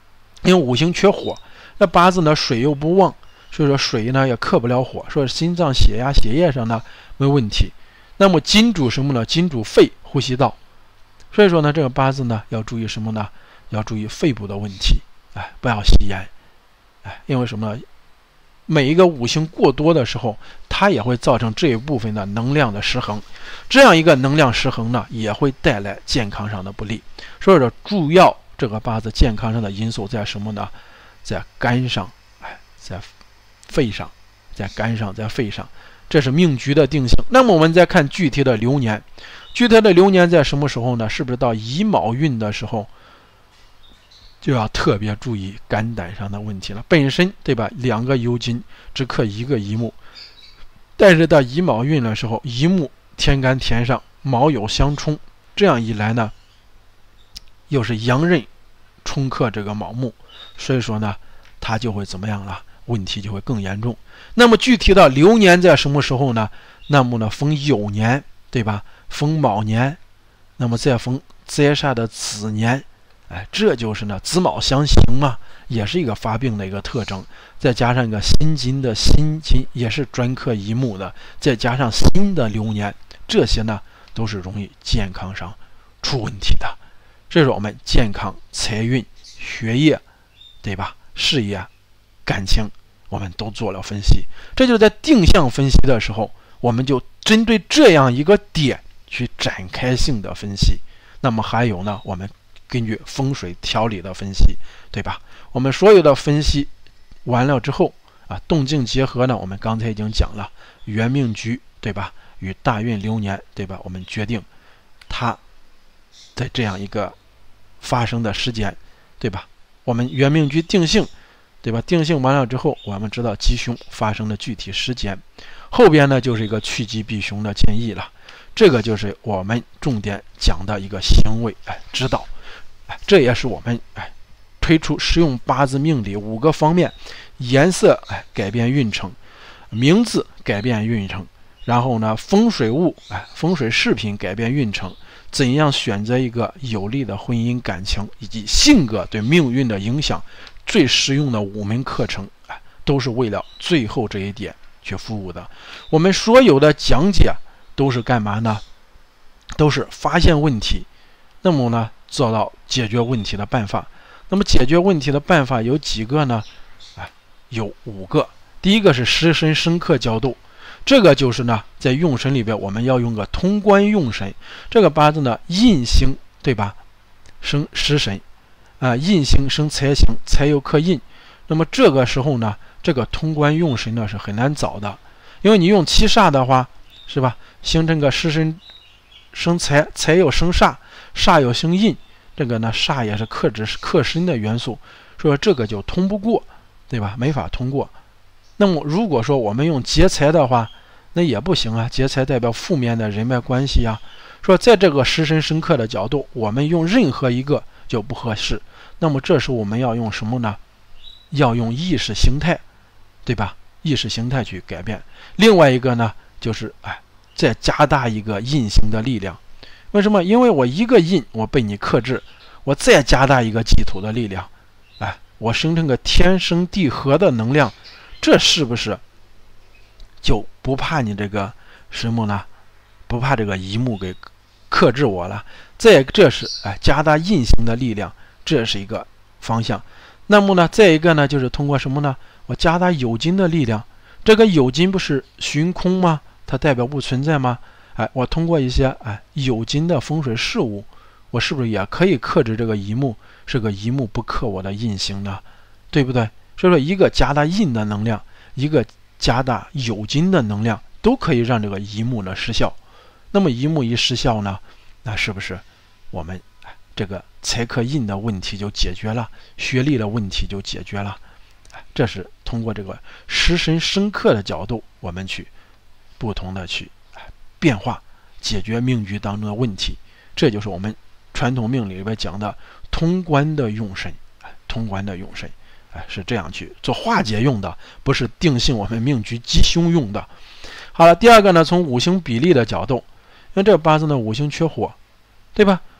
因为五行缺火，那八字呢水又不旺，所以说水呢也克不了火，说心脏血压血液上呢没问题。那么金主什么呢？金主肺呼吸道，所以说呢这个八字呢要注意什么呢？要注意肺部的问题，哎，不要吸烟，哎，因为什么呢？每一个五行过多的时候，它也会造成这一部分的能量的失衡，这样一个能量失衡呢，也会带来健康上的不利。所以说，主要这个八字健康上的因素在什么呢？在肝上，哎，在肺上，在肝上，在肺上，这是命局的定性。那么我们再看具体的流年，具体的流年在什么时候呢？是不是到乙卯运的时候？就要特别注意肝胆上的问题了。本身对吧，两个酉金只克一个乙木，但是到乙卯运的时候，乙木天干填上，卯酉相冲，这样一来呢，又是阳刃冲克这个卯木，所以说呢，它就会怎么样了？问题就会更严重。那么具体的流年在什么时候呢？那么呢，逢酉年对吧？逢卯年，那么再逢灾煞的子年。哎，这就是呢，子卯相刑嘛，也是一个发病的一个特征。再加上一个辛金的辛金，也是专克乙木的，再加上辛的流年，这些呢都是容易健康上出问题的。这是我们健康、财运、学业，对吧？事业、感情，我们都做了分析。这就在定向分析的时候，我们就针对这样一个点去展开性的分析。那么还有呢，我们根据风水调理的分析，对吧？我们所有的分析完了之后啊，动静结合呢，我们刚才已经讲了原命局，对吧？与大运流年，对吧？我们决定它在这样一个发生的时间，对吧？我们原命局定性，对吧？定性完了之后，我们知道吉凶发生的具体时间，后边呢就是一个趋吉避凶的建议了。这个就是我们重点讲的一个行为哎指导。这也是我们哎推出实用八字命理五个方面：颜色哎改变运程，名字改变运程，然后呢风水物哎风水饰品改变运程，怎样选择一个有利的婚姻感情，以及性格对命运的影响，最实用的五门课程哎都是为了最后这一点去服务的。我们所有的讲解都是干嘛呢？都是发现问题，那么呢找到解决问题的办法。那么解决问题的办法有几个呢？哎，有五个。第一个是食神生克角度，这个就是呢，在用神里边我们要用个通关用神。这个八字呢，印星对吧？生食神啊，印星生财星，财又克印。那么这个时候呢，这个通关用神呢是很难找的，因为你用七煞的话，是吧？形成个食神生财，财又生煞，煞又生印，这个呢煞也是克制克身的元素，所以这个就通不过，对吧？没法通过。那么如果说我们用劫财的话，那也不行啊，劫财代表负面的人脉关系啊。说在这个食神生克的角度，我们用任何一个就不合适。那么这时候我们要用什么呢？要用意识形态，对吧？意识形态去改变。另外一个呢，就是哎，再加大一个印星的力量。为什么？因为我一个印我被你克制，我再加大一个忌土的力量，哎，我生成个天生地合的能量，这是不是就不怕你这个什么呢？不怕这个乙木给克制我了？再这是哎加大印星的力量，这是一个方向。那么呢，再一个呢，就是通过什么呢？我加大酉金的力量。这个酉金不是虚空吗？它代表不存在吗？哎，我通过一些哎酉金的风水事物，我是不是也可以克制这个乙木？这个乙木不克我的印星呢？对不对？所以说，一个加大印的能量，一个加大酉金的能量，都可以让这个乙木呢失效。那么乙木一失效呢，那是不是我们这个财克印的问题就解决了，学历的问题就解决了？这是通过这个食神生克的角度，我们去不同的去变化，解决命局当中的问题。这就是我们传统命理里边讲的通关的用神，通关的用神，哎，是这样去做化解用的，不是定性我们命局吉凶用的。好了，第二个呢，从五行比例的角度，因为这个八字呢五行缺火，对吧？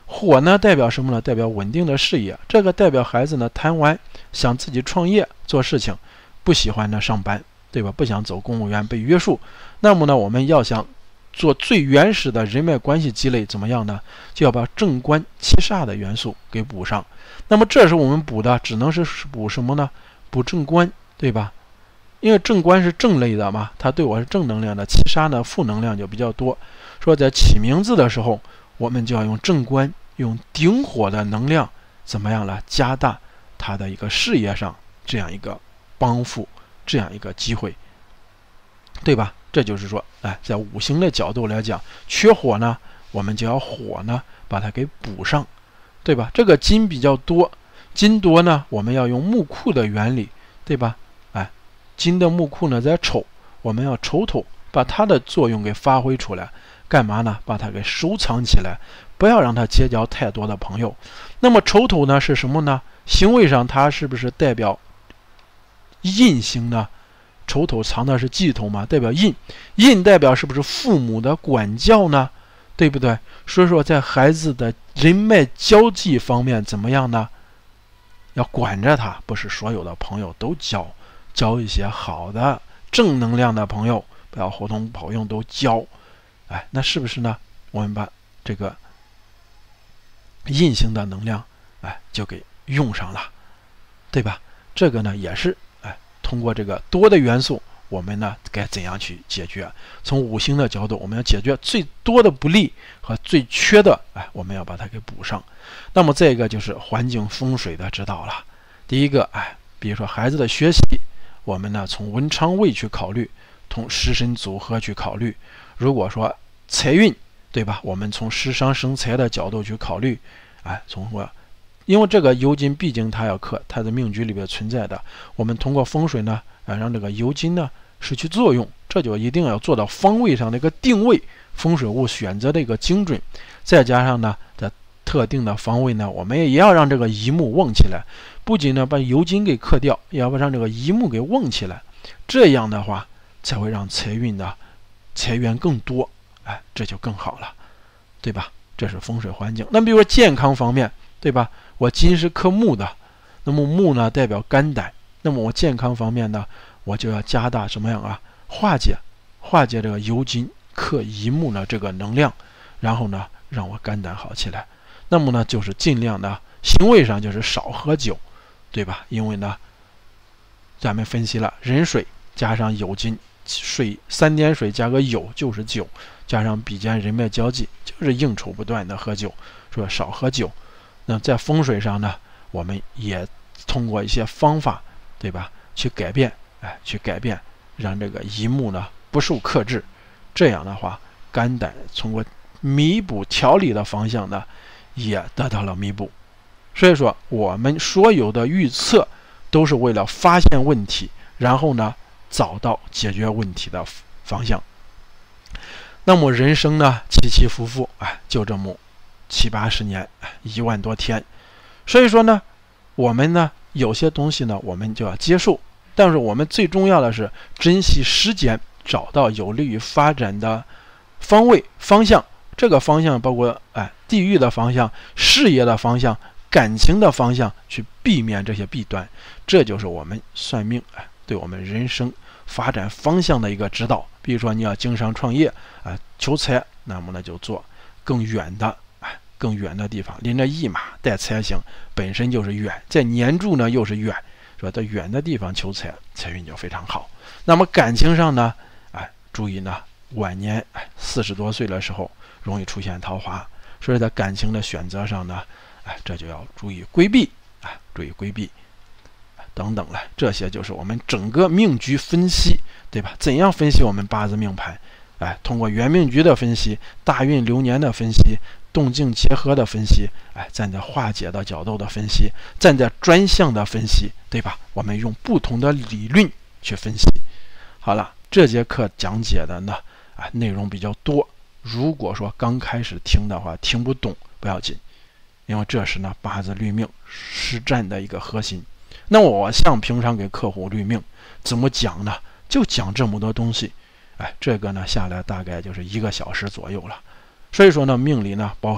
火呢代表什么呢？代表稳定的事业，这个代表孩子呢谈完想自己创业做事情，不喜欢呢上班，对吧？不想走公务员被约束。那么呢，我们要想做最原始的人脉关系积累，怎么样呢？就要把正官七煞的元素给补上。那么这时候我们补的只能是补什么呢？补正官，对吧？因为正官是正类的嘛，它对我是正能量的，七杀呢负能量就比较多。说在起名字的时候，我们就要用正官，用顶火的能量，怎么样了？加大他的一个事业上这样一个帮扶，这样一个机会，对吧？这就是说，哎，在五行的角度来讲，缺火呢，我们就要火呢把它给补上，对吧？这个金比较多，金多呢，我们要用木库的原理，对吧？哎，金的木库呢在丑，我们要丑头把它的作用给发挥出来，干嘛呢？把它给收藏起来，不要让它结交太多的朋友。那么丑头呢是什么呢？行为上它是不是代表印星呢？丑头藏的是忌头嘛，代表印，印代表是不是父母的管教呢？对不对？所以说在孩子的人脉交际方面怎么样呢？要管着他，不是所有的朋友都交，交一些好的正能量的朋友，不要互通好用都交。哎，那是不是呢？我们把这个印星的能量哎就给用上了，对吧？这个呢也是哎通过这个多的元素，我们呢该怎样去解决？从五行的角度，我们要解决最多的不利和最缺的，哎，我们要把它给补上。那么这个就是环境风水的指导了。第一个，哎，比如说孩子的学习，我们呢从文昌位去考虑，从食神组合去考虑。如果说财运，对吧？我们从食伤生财的角度去考虑，哎，从我。因为这个酉金毕竟它要克，它的命局里边存在的，我们通过风水呢，啊，让这个酉金呢失去作用，这就一定要做到方位上的一个定位，风水物选择的一个精准，再加上呢，在特定的方位呢，我们也要让这个乙木旺起来，不仅呢把酉金给克掉，也要让这个乙木给旺起来，这样的话才会让财运呢财源更多，哎，这就更好了，对吧？这是风水环境。那比如说健康方面，对吧？我金是克木的，那么木呢代表肝胆，那么我健康方面呢，我就要加大什么样啊？化解，化解这个酉金克乙木呢这个能量，然后呢让我肝胆好起来。那么呢就是尽量呢行为上就是少喝酒，对吧？因为呢咱们分析了壬水加上酉金，水三点水加个酉就是酒，加上比肩人脉交际，就是应酬不断的喝酒，说少喝酒。那在风水上呢，我们也通过一些方法，对吧？去改变，哎，去改变，让这个乙木呢不受克制。这样的话，肝胆通过弥补调理的方向呢，也得到了弥补。所以说，我们所有的预测都是为了发现问题，然后呢找到解决问题的方向。那么人生呢起起伏伏，哎，就这么七八十年，一万多天。所以说呢，我们呢有些东西呢我们就要接受，但是我们最重要的是珍惜时间，找到有利于发展的方位方向。这个方向包括哎地域的方向、事业的方向、感情的方向，去避免这些弊端。这就是我们算命哎对我们人生发展方向的一个指导。比如说你要经商创业啊，求财，那么呢就做更远的哎更远的地方，临着驿马带财星本身就是远，在年柱呢又是远，说在远的地方求财，财运就非常好。那么感情上呢，哎，注意呢晚年哎四十多岁的时候容易出现桃花，所以在感情的选择上呢，哎，这就要注意规避，哎，注意规避。等等了，这些就是我们整个命局分析，对吧？怎样分析我们八字命盘？哎，通过原命局的分析、大运流年的分析、动静结合的分析，哎，站在化解的角度的分析，站在专项的分析，对吧？我们用不同的理论去分析。好了，这节课讲解的呢，啊，内容比较多。如果说刚开始听的话听不懂不要紧，因为这是呢八字律命实战的一个核心。那我像平常给客户律命怎么讲呢？就讲这么多东西，哎，这个呢下来大概就是一个小时左右了。所以说呢，命理呢包含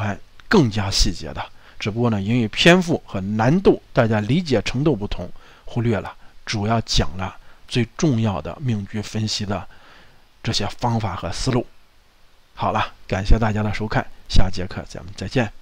更加细节的，只不过呢，因为篇幅和难度，大家理解程度不同，忽略了主要讲了最重要的命局分析的这些方法和思路。好了，感谢大家的收看，下节课咱们再见。